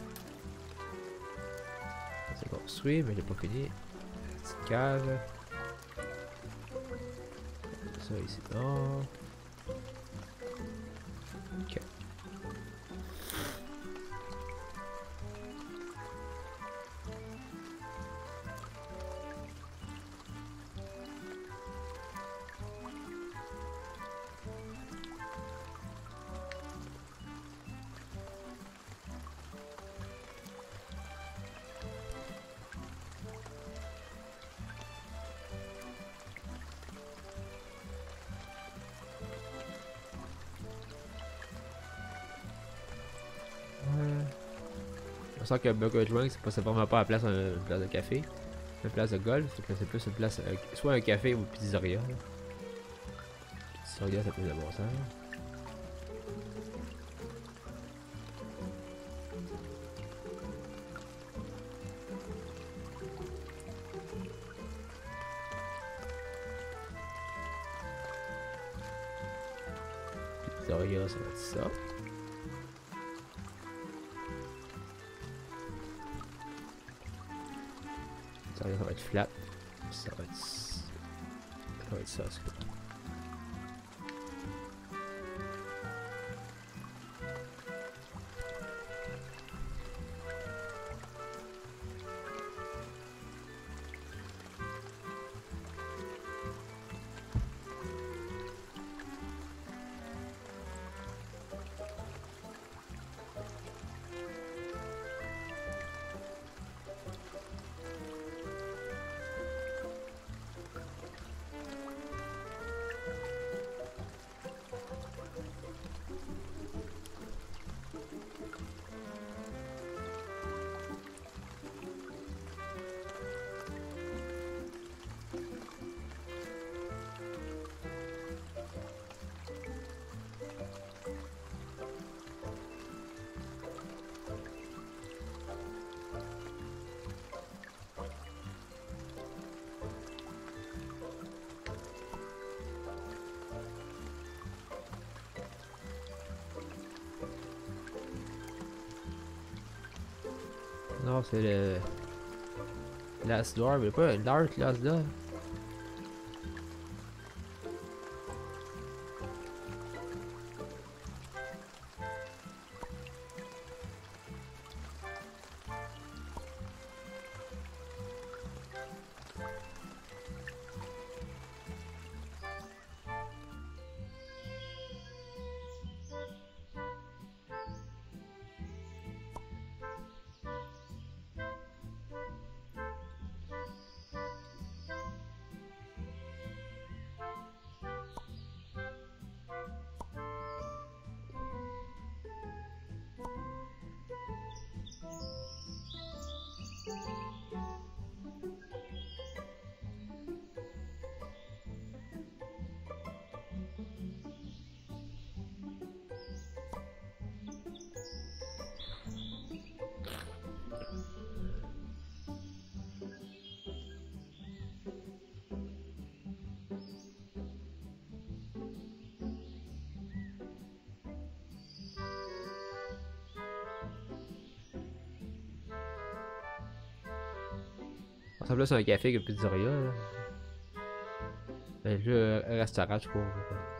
C'est construit, mais il n'est pas fini. Petite cave. Ça ici, non. Ok. On sent que Burger Joint, c'est pas c'est vraiment pas la place, une place de café, une place de golf, c'est plus une place, euh, soit un café ou une pizzeria. Là. Pizzeria, ça peut être bon sens. Pizzeria, ça va être ça. Ça va être flat. Ça va être. Ça va être ça. Non, c'est le. Last door, mais pas l'art last door. Ça ressemble plus à un café que pizzeria. Là. Ben, le restaurant, je crois.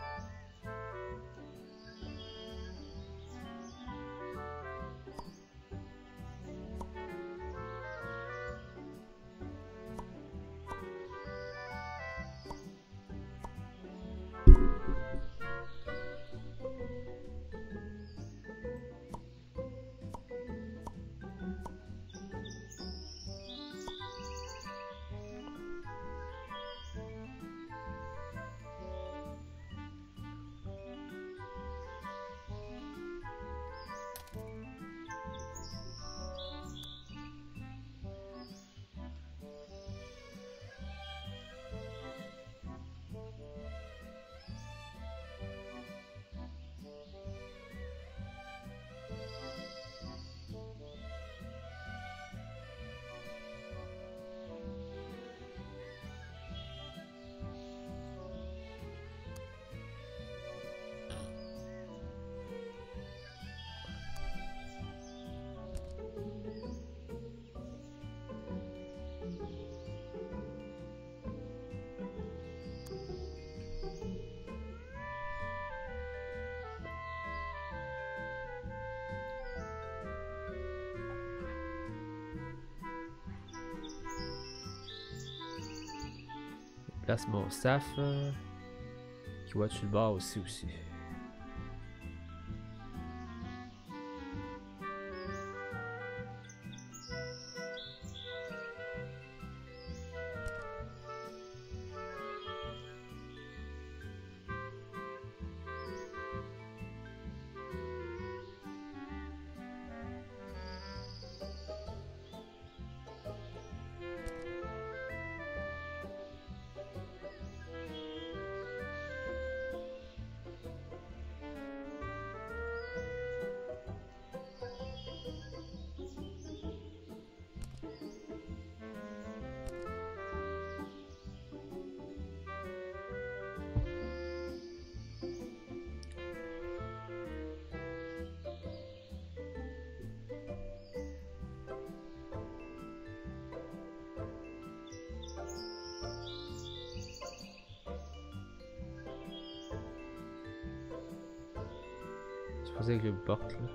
Place mon staff euh, qui va dessus le bord aussi aussi. Je faisais avec le porte là.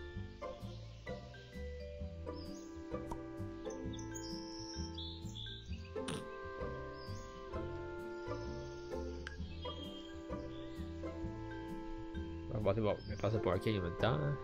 On va bon, mais passer pour un king en même temps. Hein.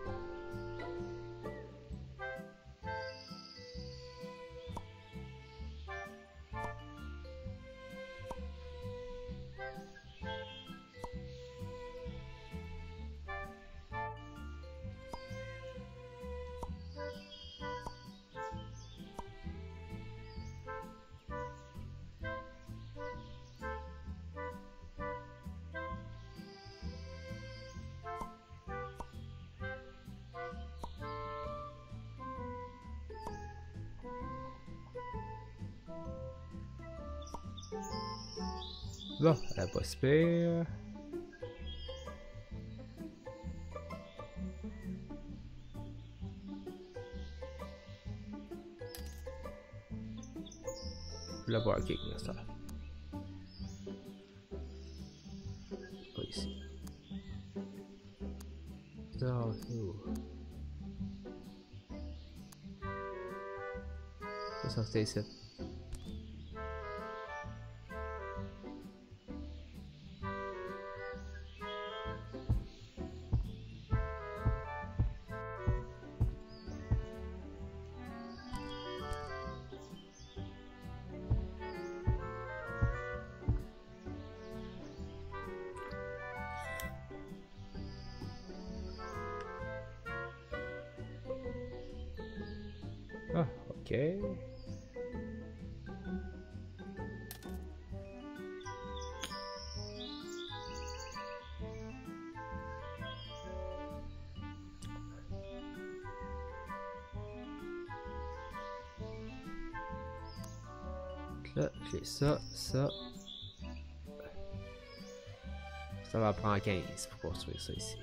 Bon, elle a pas se pire. La boire kick, ça. Pas ici. Non, oh. Ça, c'était ici. Ah, ok. Là, j'ai ça, ça. Ça va prendre quinze pour construire ça ici.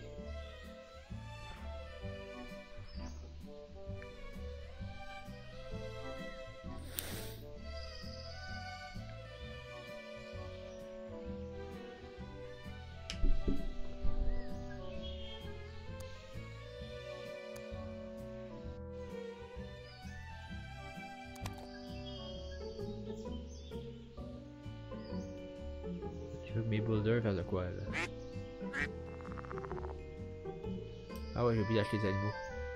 veut faire de quoi là? Ah ouais, j'ai oublié d'acheter les animaux.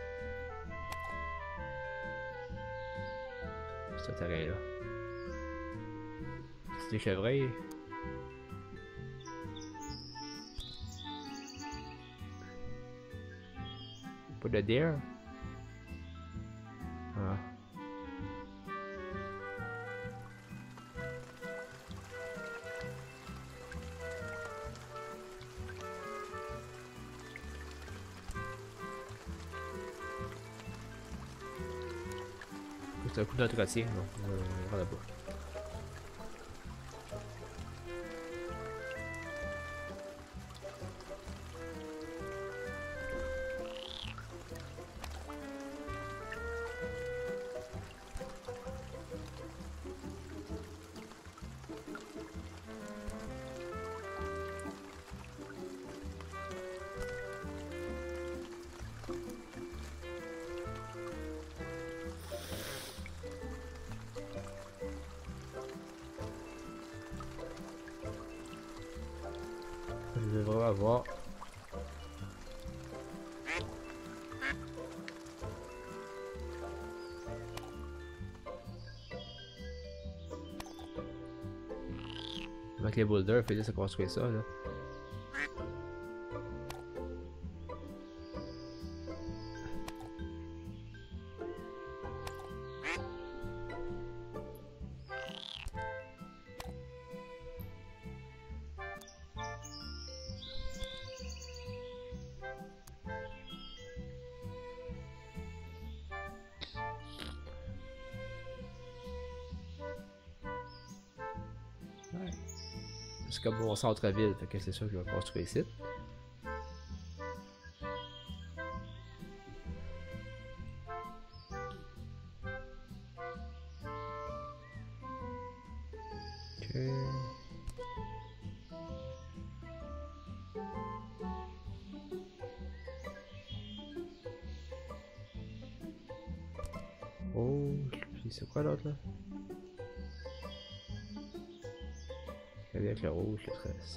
Ce terrain là. C'est des chevreuils. Pas de deer. Ah. C'est un coup d'entretien, non, on va là-bas. Je vais vraiment avoir. Avec les boulders, Félix a construit ça là. Ouais. C'est comme mon centre-ville, fait que c'est sûr que je vais construire ici. Ok. Oh, puis c'est quoi l'autre là? Avec le rouge, le tresse.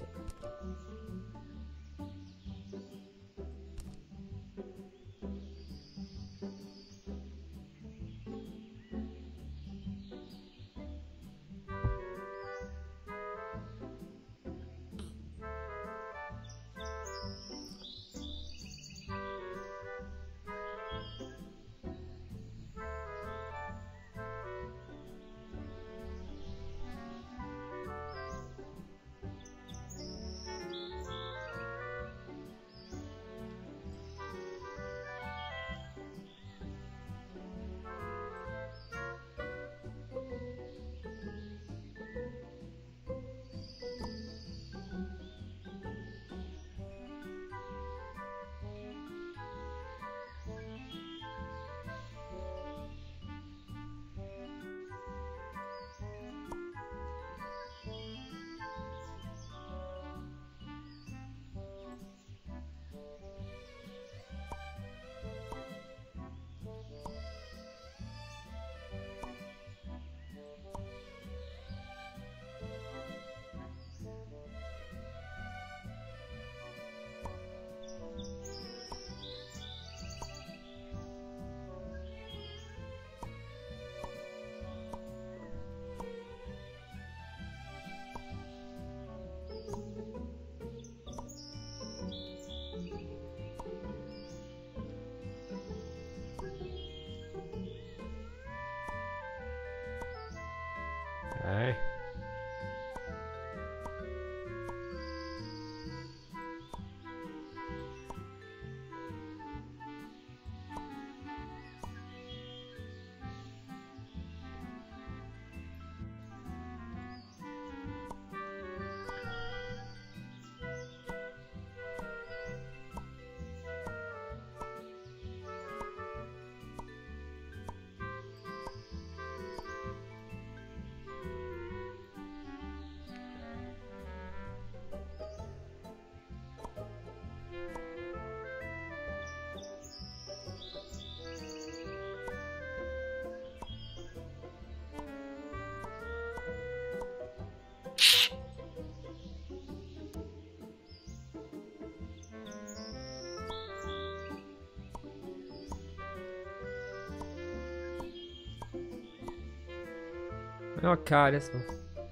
Oh, calice, moi.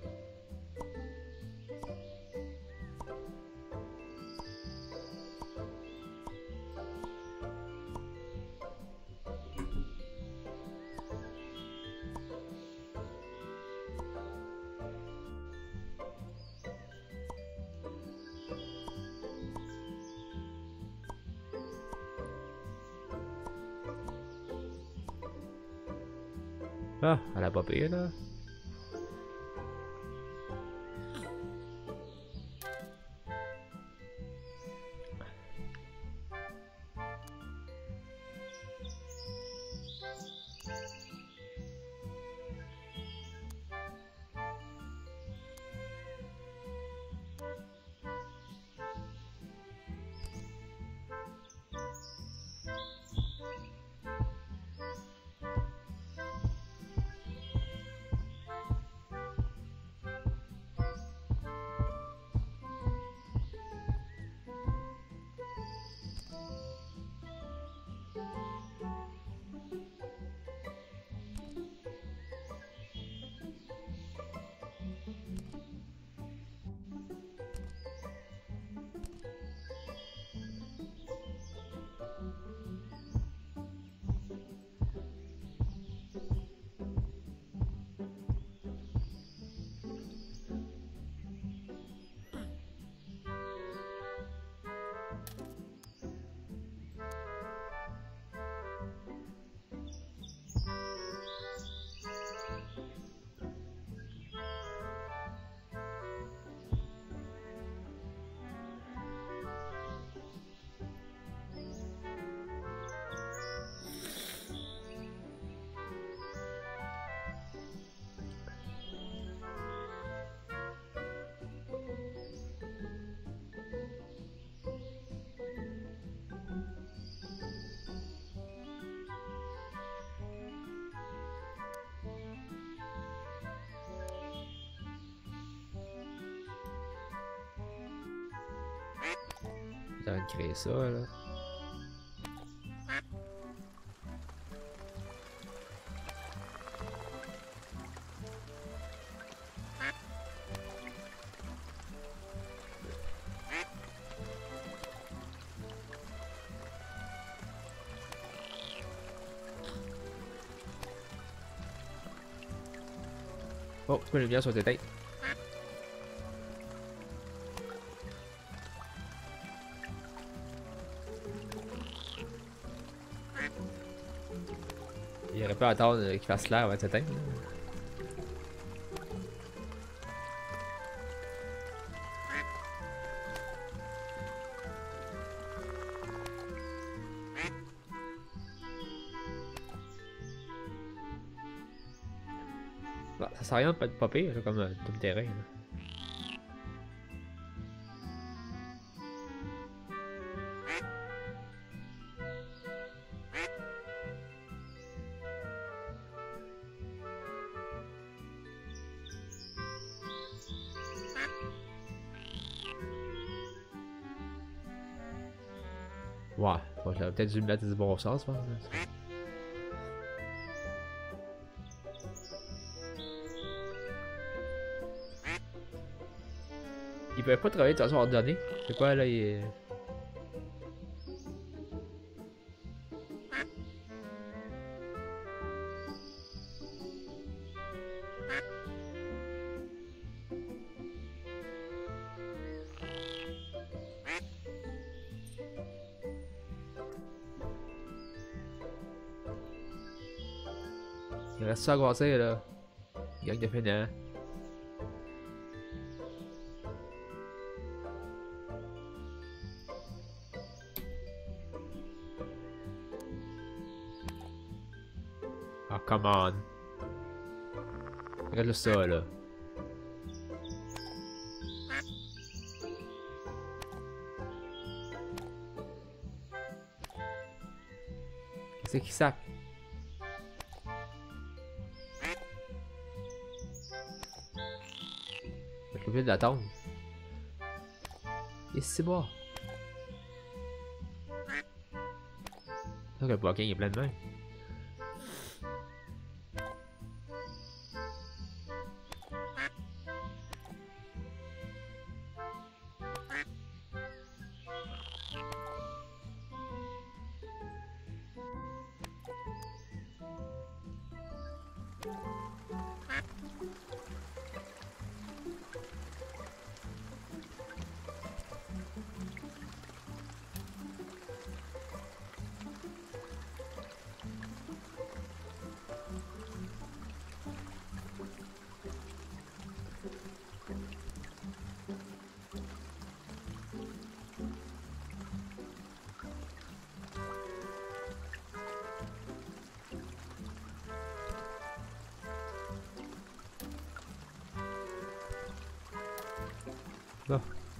Ah, elle a pas payé là. J'avais créé ça là. Oh, pourquoi les lumières sont éteintes? Il aurait pu attendre qu'il fasse clair avant de s'éteindre. Bah, ça sert à rien de pas être popé, comme euh, tout le terrain. Là. Ouais, bon, j'aurais peut-être dû me mettre du bon sens, moi. Il pouvait pas travailler de façon ordonnée. C'est quoi là, il... Il reste ça à grossir là. Gang de fainéants. Oh, come on. Regarde le ça là. Qu'est-ce qui sac? Je suis obligé d'attendre. Et c'est moi. Donc le Boaking est plein de mains. Non.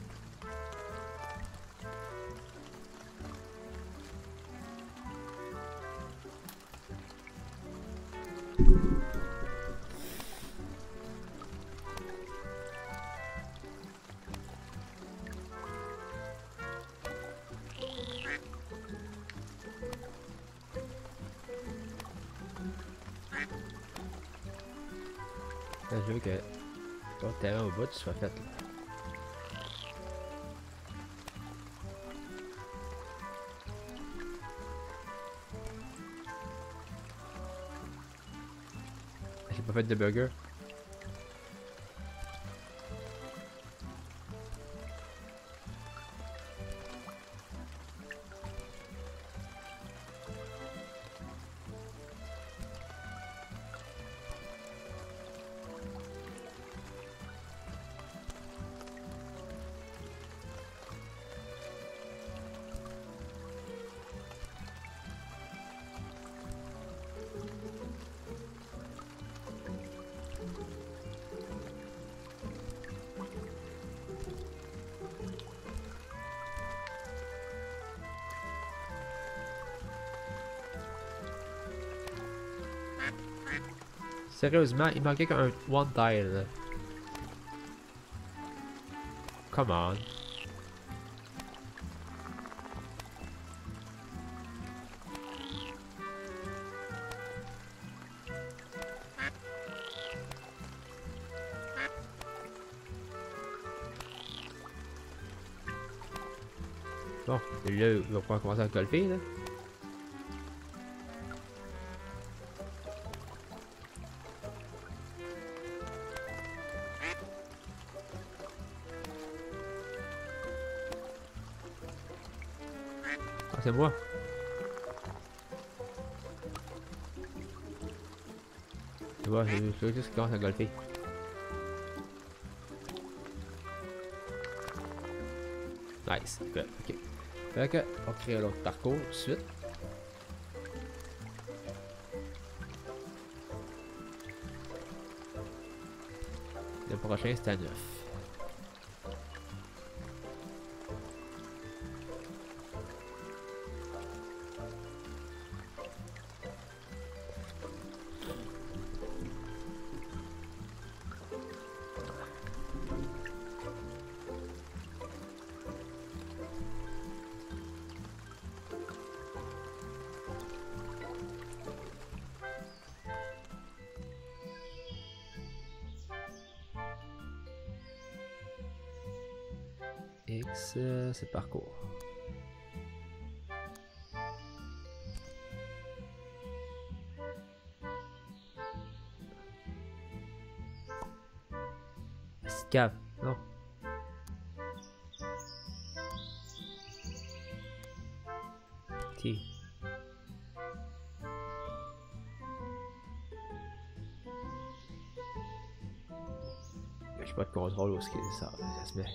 Là, je veux que ton terrain au bout soit fait là. J'ai pas fait de burger. Sérieusement, il manquait qu'un one tile. Come on. Bon, là, il va pouvoir commencer à golfer, là. Ah, c'est moi. Tu vois, je veux juste qu'il commence à golfer. Nice, good, ok. Fait que, on crée l'autre parcours tout de suite. Le prochain, c'est à neuf. X, euh, c'est parcours. C'est cave, non. T. J'ai pas de contrôle où ce que ça, ça se met.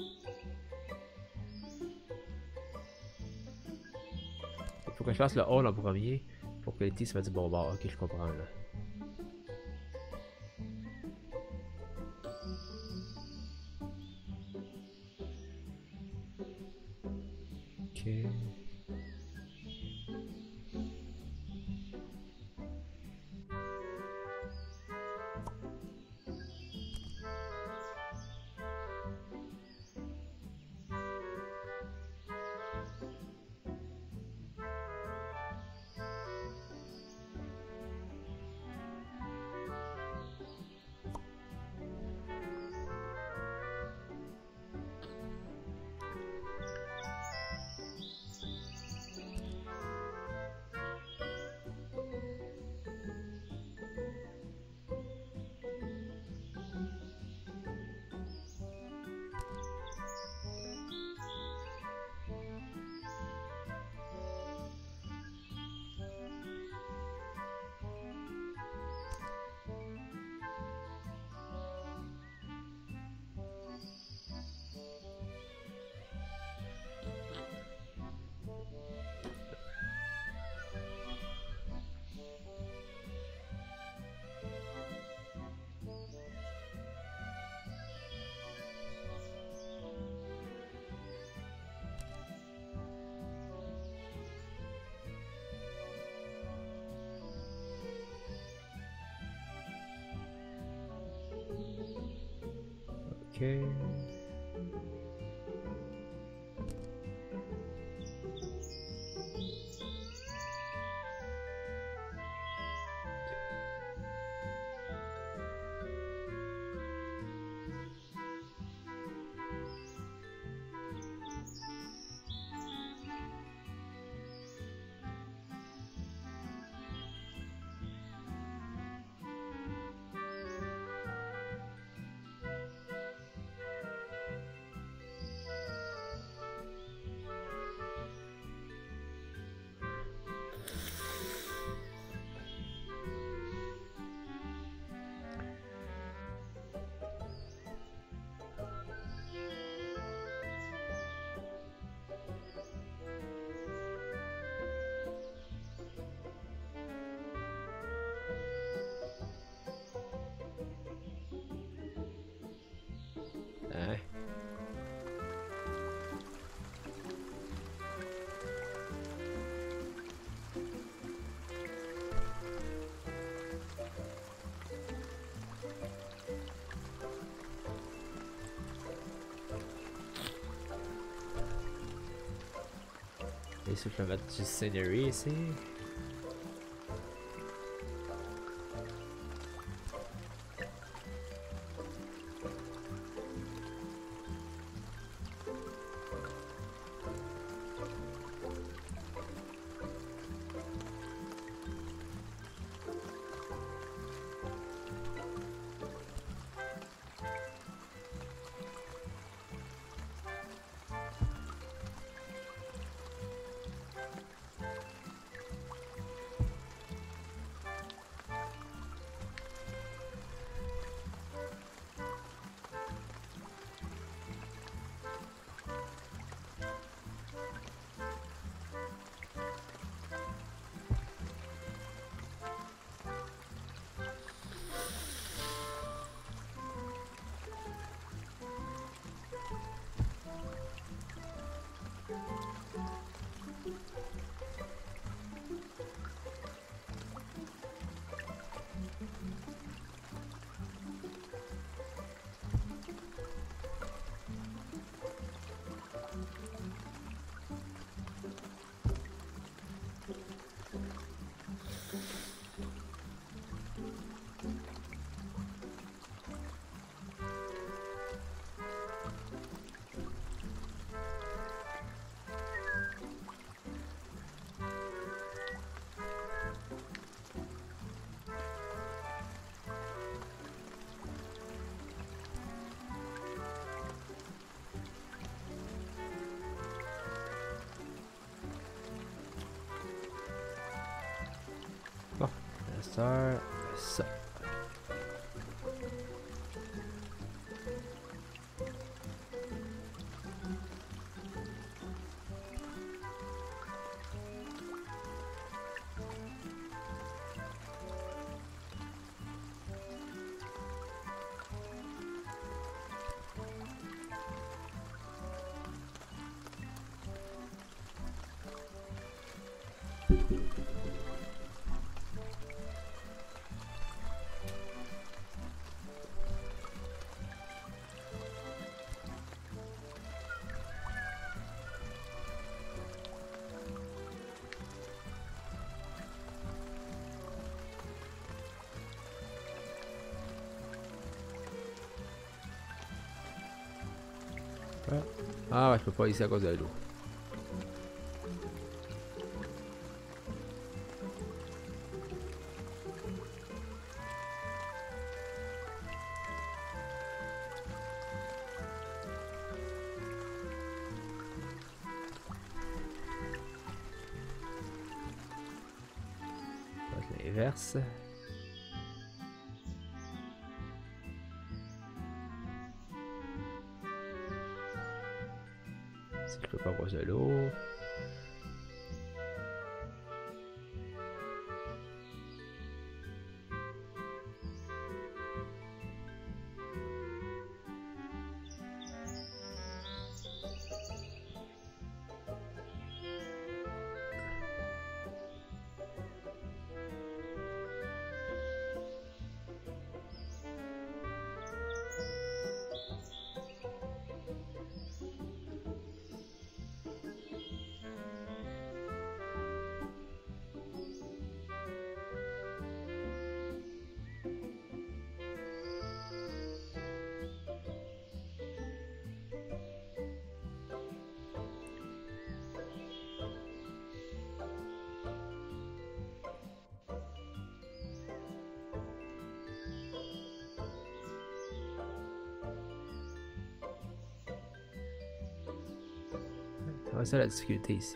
Il faut que je fasse le all en premier pour que les T se mettent du bon bord. Ok, je comprends là. Ok. Ok. Hein? Et si je vais mettre du scenery ici. Bon, ça, ça. Ah ouais, je peux pas ici à cause de l'eau. L'inverse. Si je peux pas boire de l'eau. C'est ça la difficulté ici.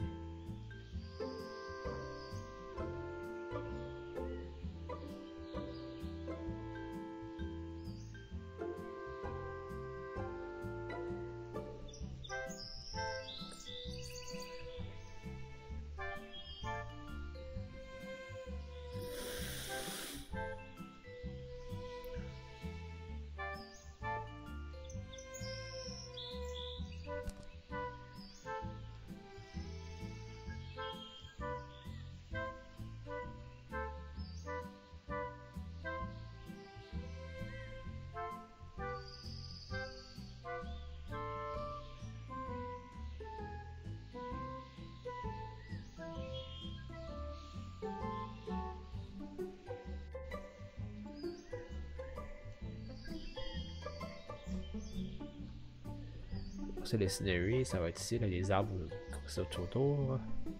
C'est les sceneries, ça va être ici, là, les arbres qui sont tout autour.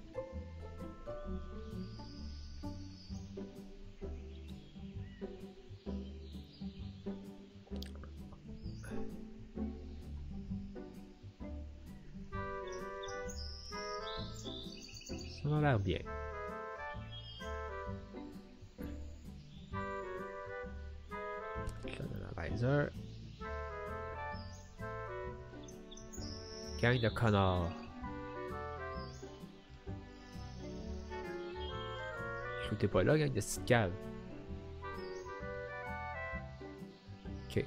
Ça a l'air bien. Analyzer. Gang de connards. Je t'es pas là, gang de petites caves. Ok.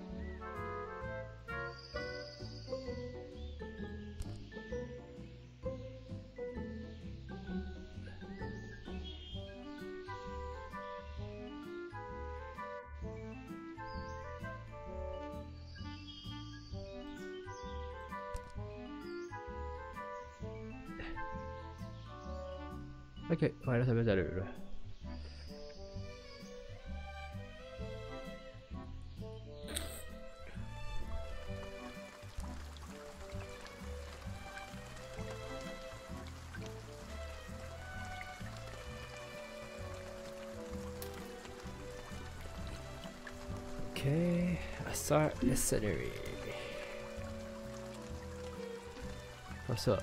Ok, ouais, là ça met de l'allure, là. Ok, I start the scenery. Pas ça.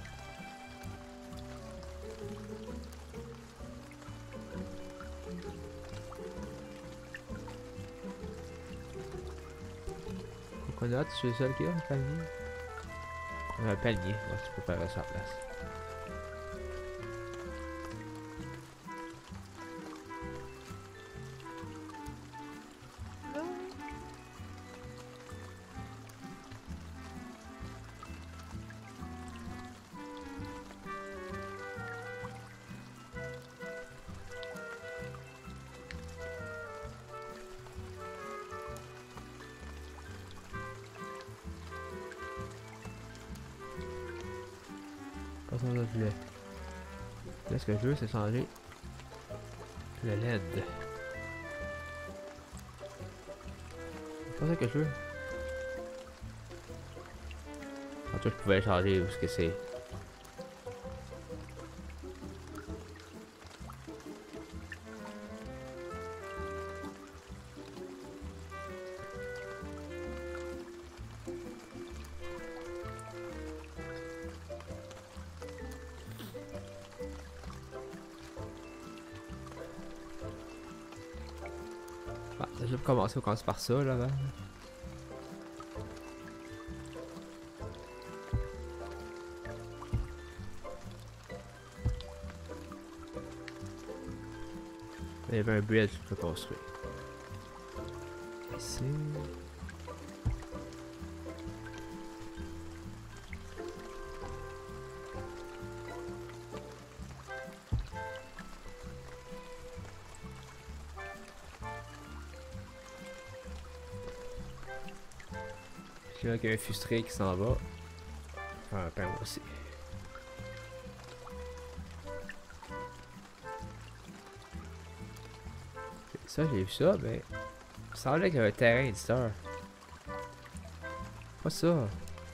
Coconut, c'est le seul qui a un panier. Un panier, donc tu peux faire ça à la place. Passons là, je voulais. Là, ce que je veux, c'est changer le L E D. C'est pas ça que je veux. En tout cas, je pouvais changer où ce que c'est. Ah, je vais commencer, on commence par ça là. -bas. Il y avait un bridge que je peux construire. Ici. Puis là, il y a un fustré qui s'en va. Enfin, un pain aussi. Ça, j'ai vu ça, mais il semblait qu'il y avait un terrain éditeur. Pas ça.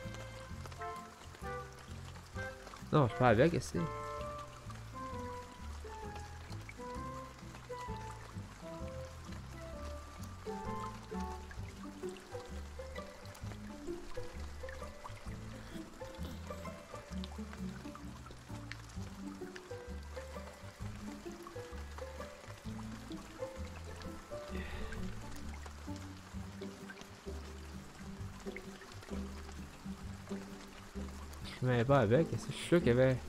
Non, je suis pas avec, qu'est-ce que c'est? Je m'en pas avec. Je suis sûr qu'il y avait.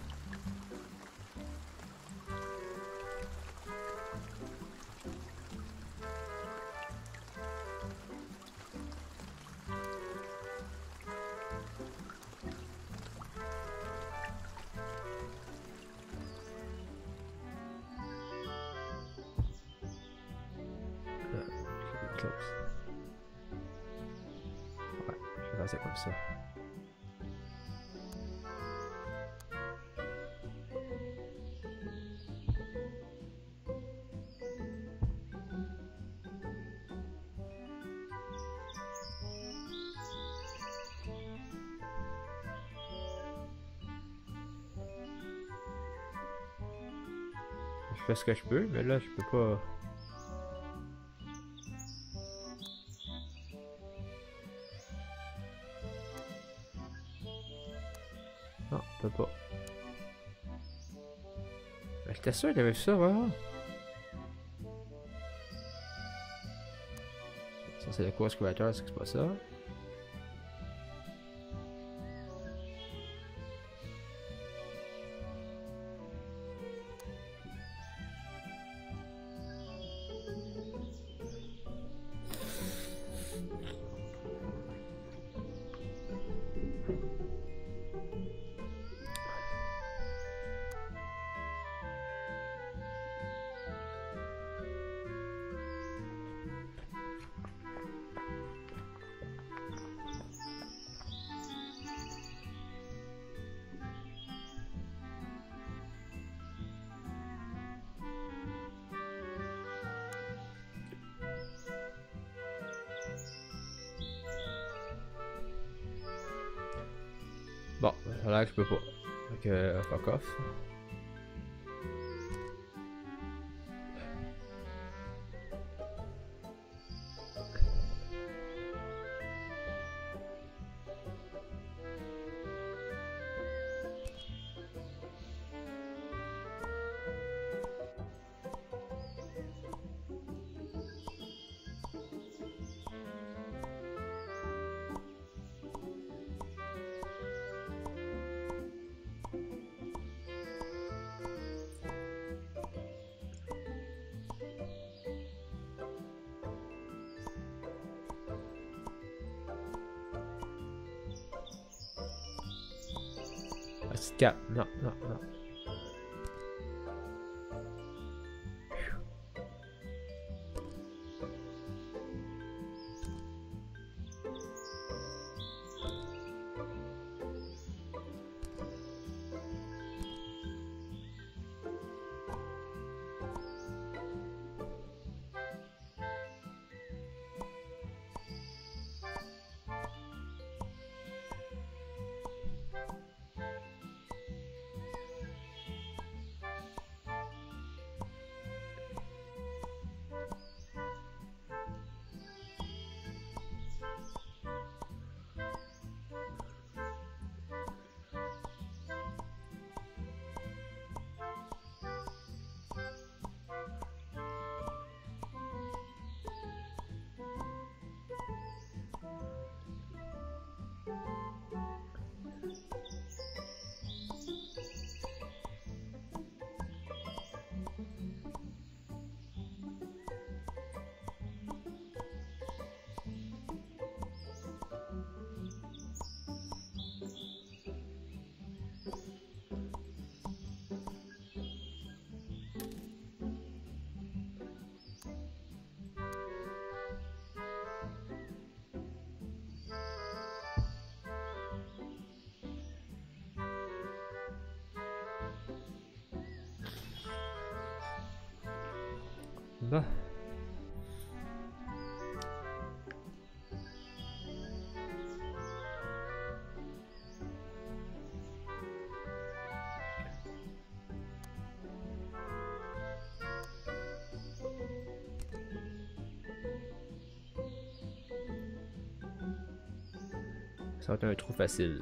Close. Ouais, je vais faire ça comme ça. Je fais ce que je peux, mais là je peux pas. Non, je peux pas. Mais j'étais sûr qu'il y avait ça, vraiment. Ça c'est le co excavateur, c'est que c'est pas ça. Bon, ça a l'air que je peux pas. Donc, euh, fuck off. La petite cap. Non, non, non. Bah. Ça va être un trou facile.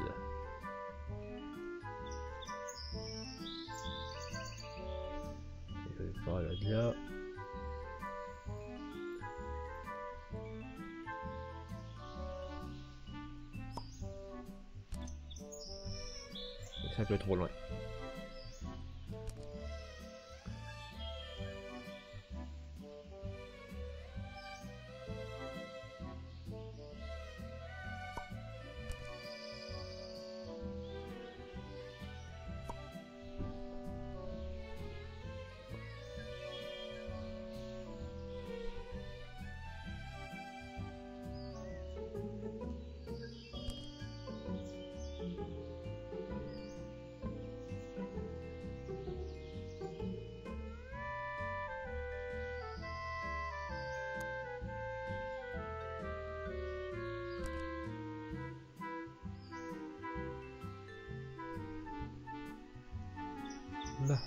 Je vais faire là, de là. c'est un peu trop loin. Bah.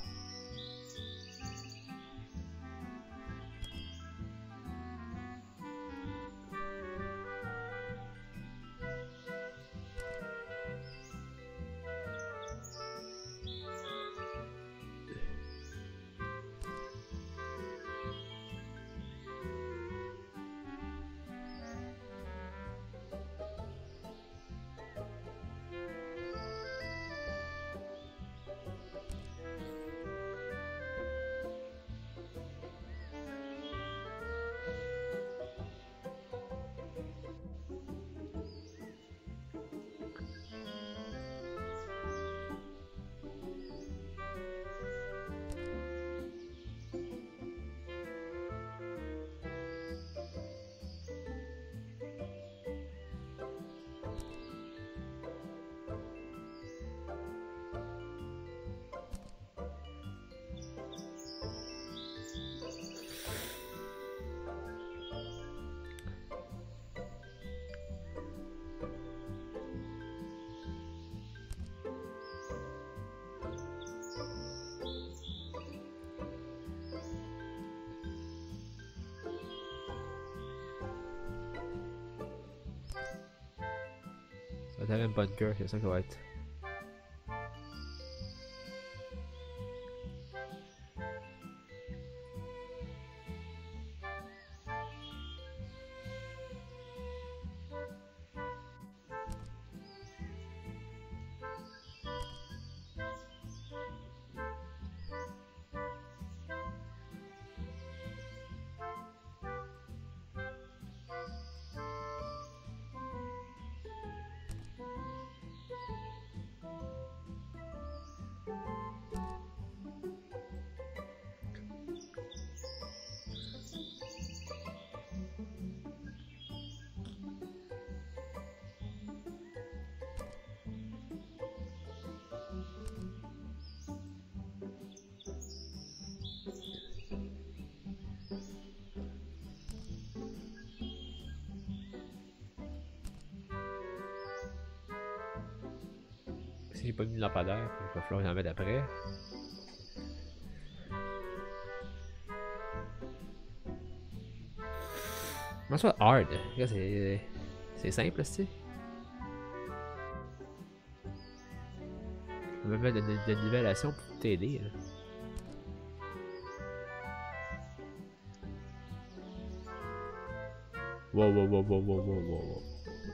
Ça va être un bunker, c'est ça que ça va être. Si j'ai pas mis le lampadaire, il va falloir en mettre après. Comment ça, hard? C'est c'est simple, tu sais. Je vais me mettre de, de, de nivellation pour t'aider. Wow, wow, wow, wow, wow, wow, wow.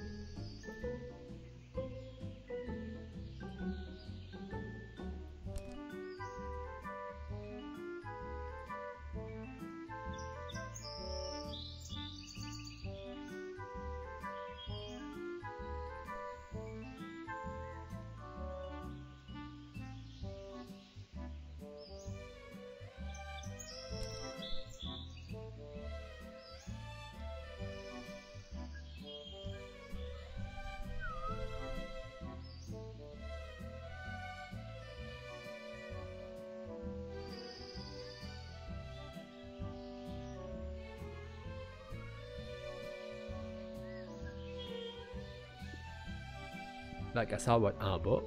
La cassette va être en bas.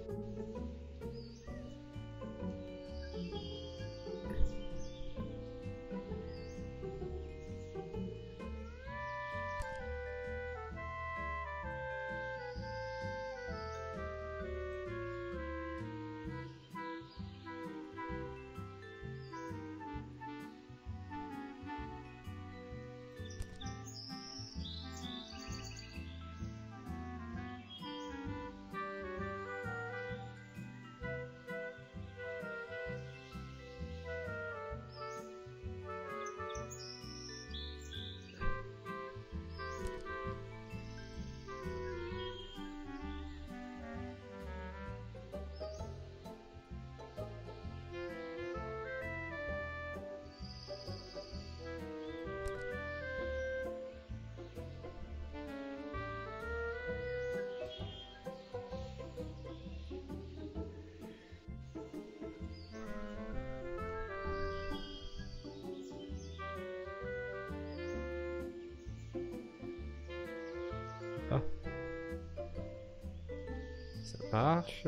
marche.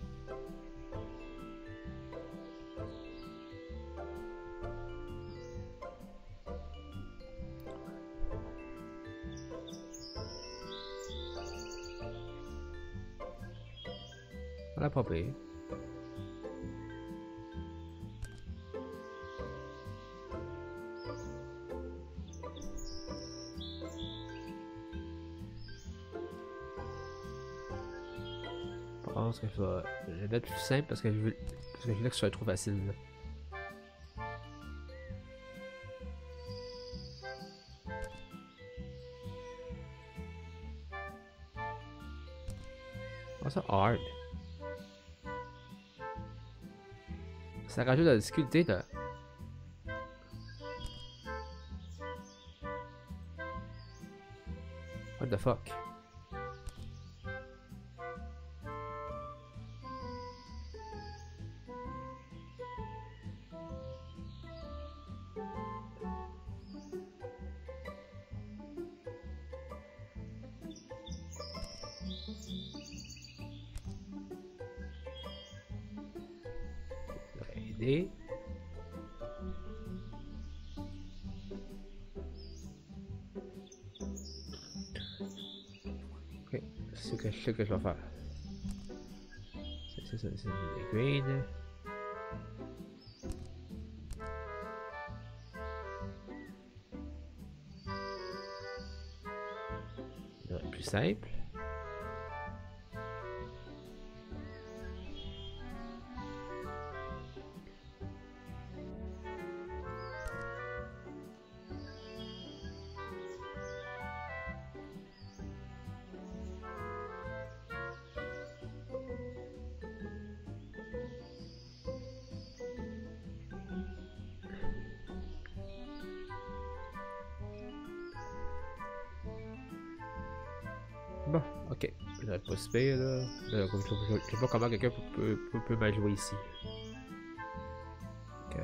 On l'a pas payé. Je pense que je vais, je vais mettre plus simple parce que je veux, parce que je voulais que ce soit trop facile. Là. Oh, ça hard. Ça rajoute de la difficulté là. What the fuck? Aider. Ok, c'est ce que je sais que je vais faire. C'est ça, c'est des green. Plus simple. Bon, ok. Je vais pas se payer là. là comme je, je, je sais pas comment quelqu'un peut, peut, peut, peut mal jouer ici. Ok.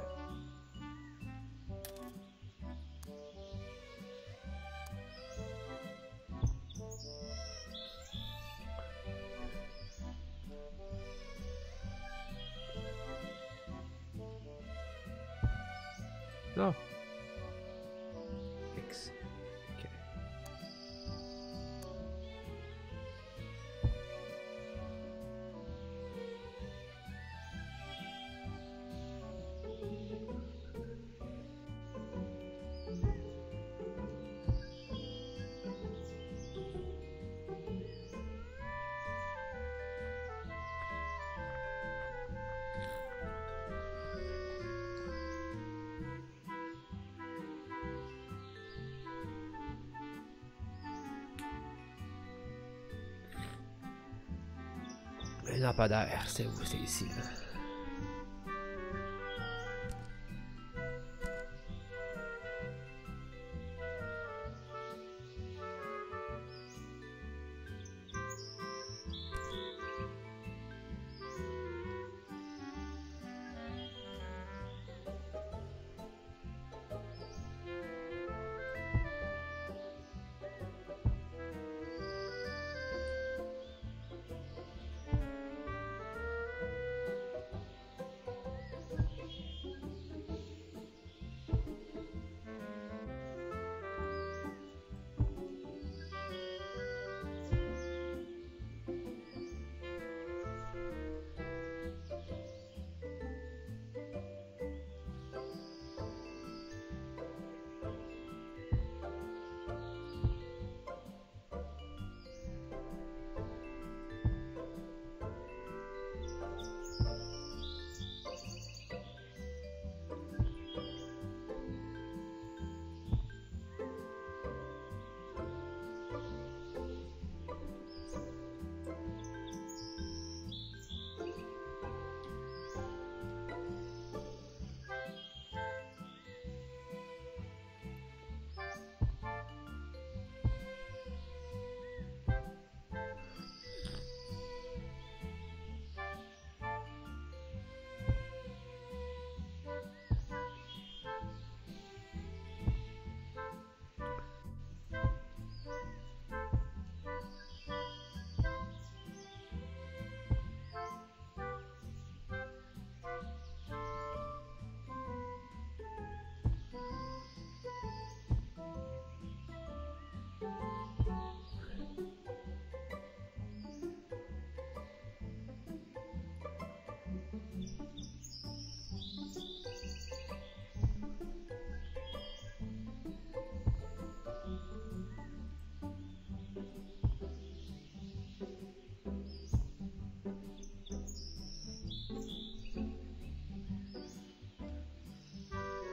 Non. X. Ok. Un lampadaire, c'est où? C'est ici là.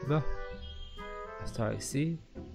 Bon. Star ici.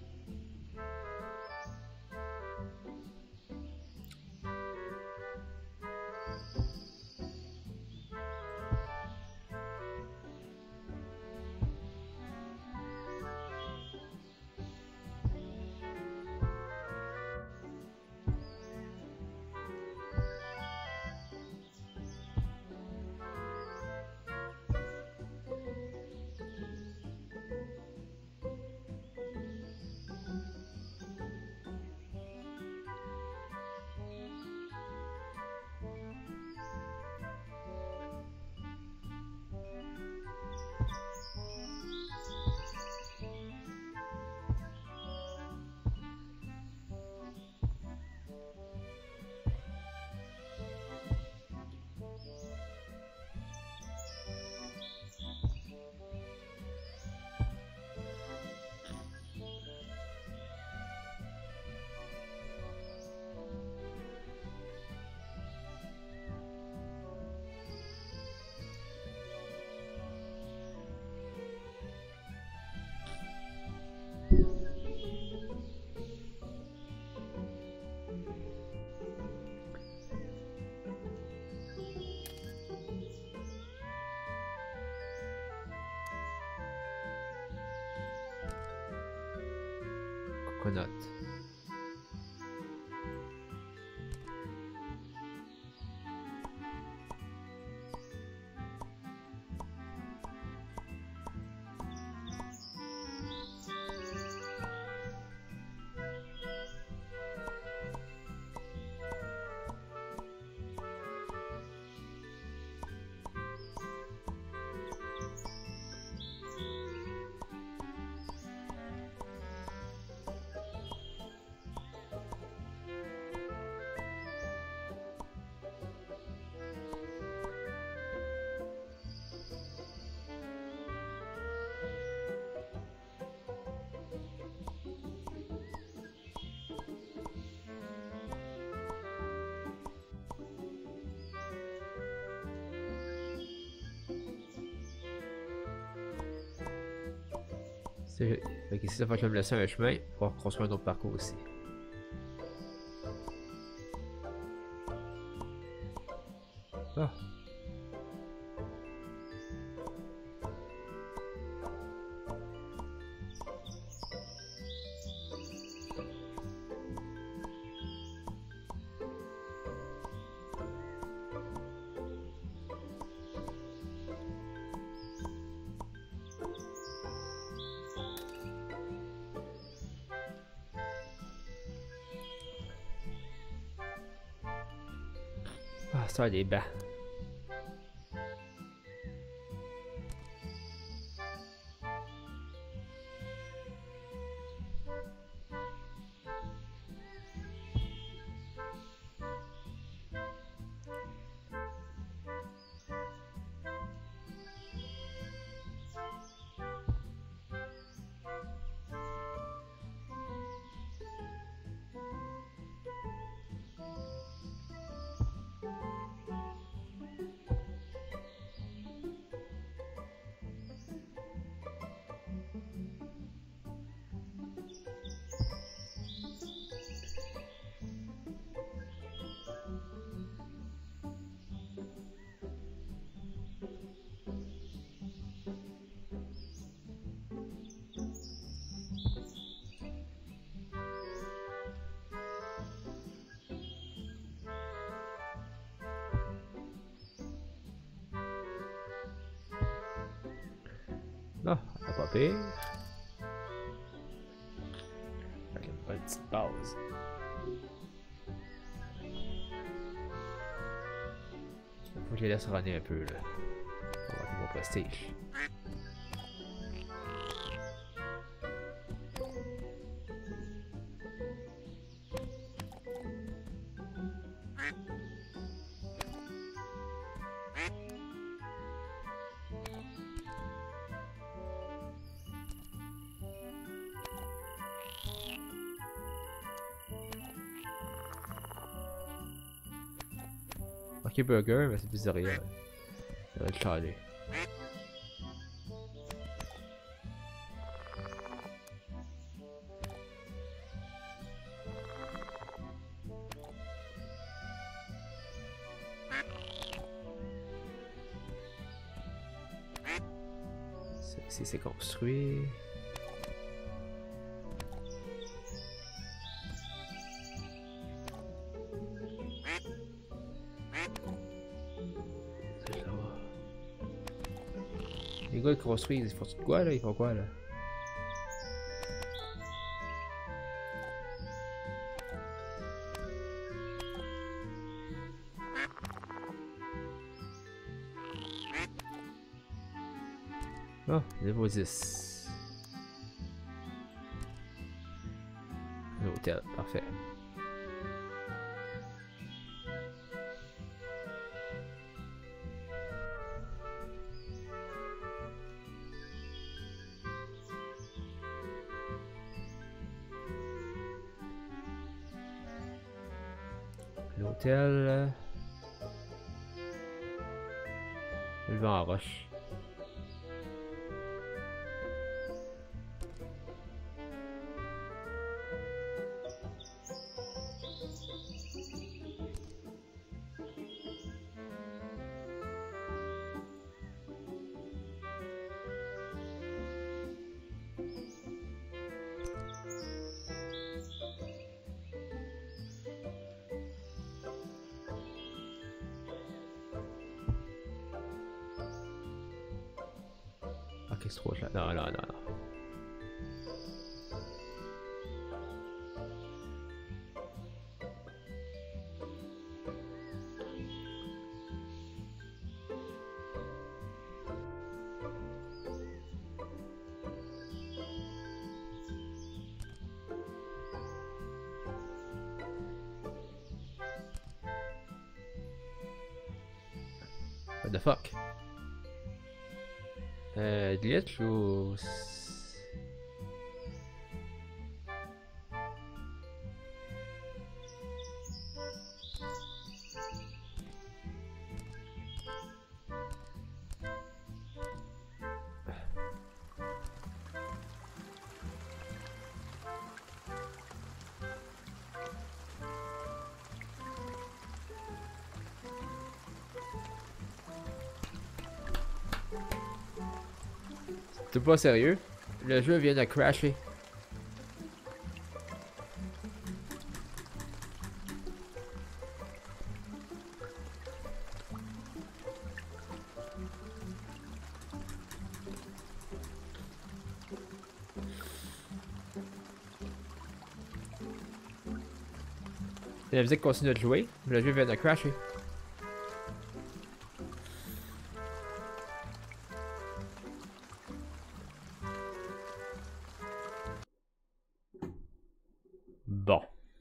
Coconut. Fait qu'ici, ça fait que je vais me laisser un chemin pour construire un autre parcours aussi. Ah. Ah, ça a des bancs. Ah, pas pire. Avec une bonne petite base. Faut que je les laisse runner un peu là. Pour avoir mon prestige. Ok, burger, mais c'est pizzeria. Ça va être calé. Si c'est construit. Les gars ils construisent, ils font quoi là? Ils font quoi là? Oh, niveau dix. L'hôtel, parfait. L'hôtel. Le vent en roche. Ok, c'est trop là. Non, non, non, non. What the fuck? Euh, glitch ou... T'es pas sérieux? Le jeu vient de crasher. La musique continue de jouer, mais le jeu vient de crasher. Bon.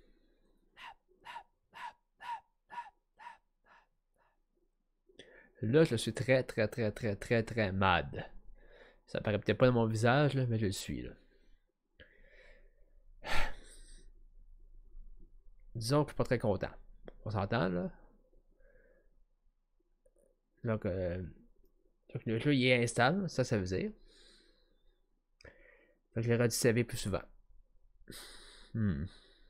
Là, je suis très, très, très, très, très, très mad. Ça paraît peut-être pas dans mon visage, là, mais je le suis, là. Disons que je suis pas très content. On s'entend, là? Donc, euh, donc, le jeu, il est instable, ça, ça veut dire. Fait que j'aurais dû sauver plus souvent. Hmm.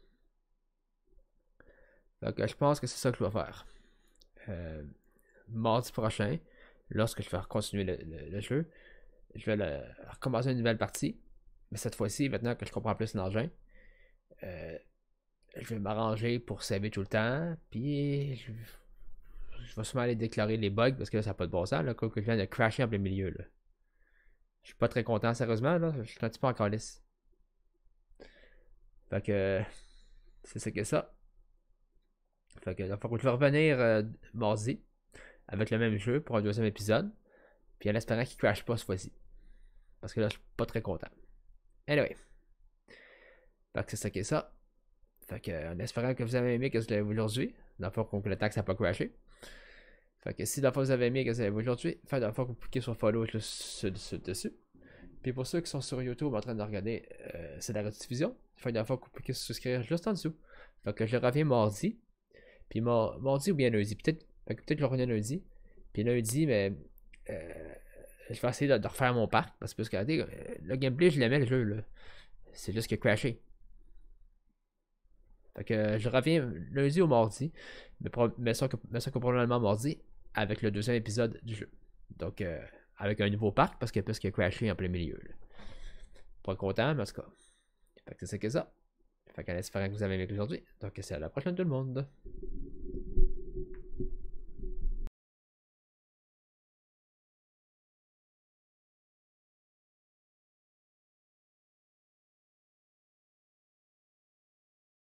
Donc, je pense que c'est ça que je dois faire. Euh, mardi prochain, lorsque je vais continuer le, le, le jeu, je vais le, recommencer une nouvelle partie. Mais cette fois-ci, maintenant que je comprends plus l'engin, euh, je vais m'arranger pour sauver tout le temps. Puis, je, je vais sûrement aller déclarer les bugs parce que là, ça n'a pas de bon sens. Là, quand je viens de crasher en plein milieu. Là. Je suis pas très content, sérieusement. Là, je suis un petit peu encore lisse. Fait que, c'est ça que ça. Fait que, il faut que je vais revenir euh, mardi avec le même jeu pour un deuxième épisode. Puis en espérant qu'il crash pas cette fois-ci. Parce que là, je suis pas très content. Anyway. Fait que c'est ça qui est ça. Fait que, en espérant que vous avez aimé que je l'ai aujourd'hui. Dans le fond, que le taxe n'a pas crashé. Fait que si dans le fond vous avez aimé que vous avez aujourd'hui, faites dans le fond que vous cliquez sur follow juste dessus. Puis pour ceux qui sont sur YouTube en train de regarder, euh, c'est la rediffusion. Faites dans le fond que vous cliquez sur souscrire juste en dessous. Fait que je reviens mardi. Puis mardi ou bien lundi. Peut-être peut-être que je reviens lundi. Puis lundi, mais euh, je vais essayer de, de refaire mon parc. Parce que, parce que regardez, le gameplay, je l'aimais le jeu. Là. C'est juste qu'il a crashé. Fait que je reviens lundi ou mardi. Mais, mais, ça, que, mais ça que probablement mardi. Avec le deuxième épisode du jeu. Donc, euh, avec un nouveau parc parce que plus qu'il a crashé en plein milieu. Là. Pas content, mais en tout cas. Fait que c'est ça que ça. Fait qu'en espérant que vous avez aimé aujourd'hui. Donc c'est à la prochaine tout le monde.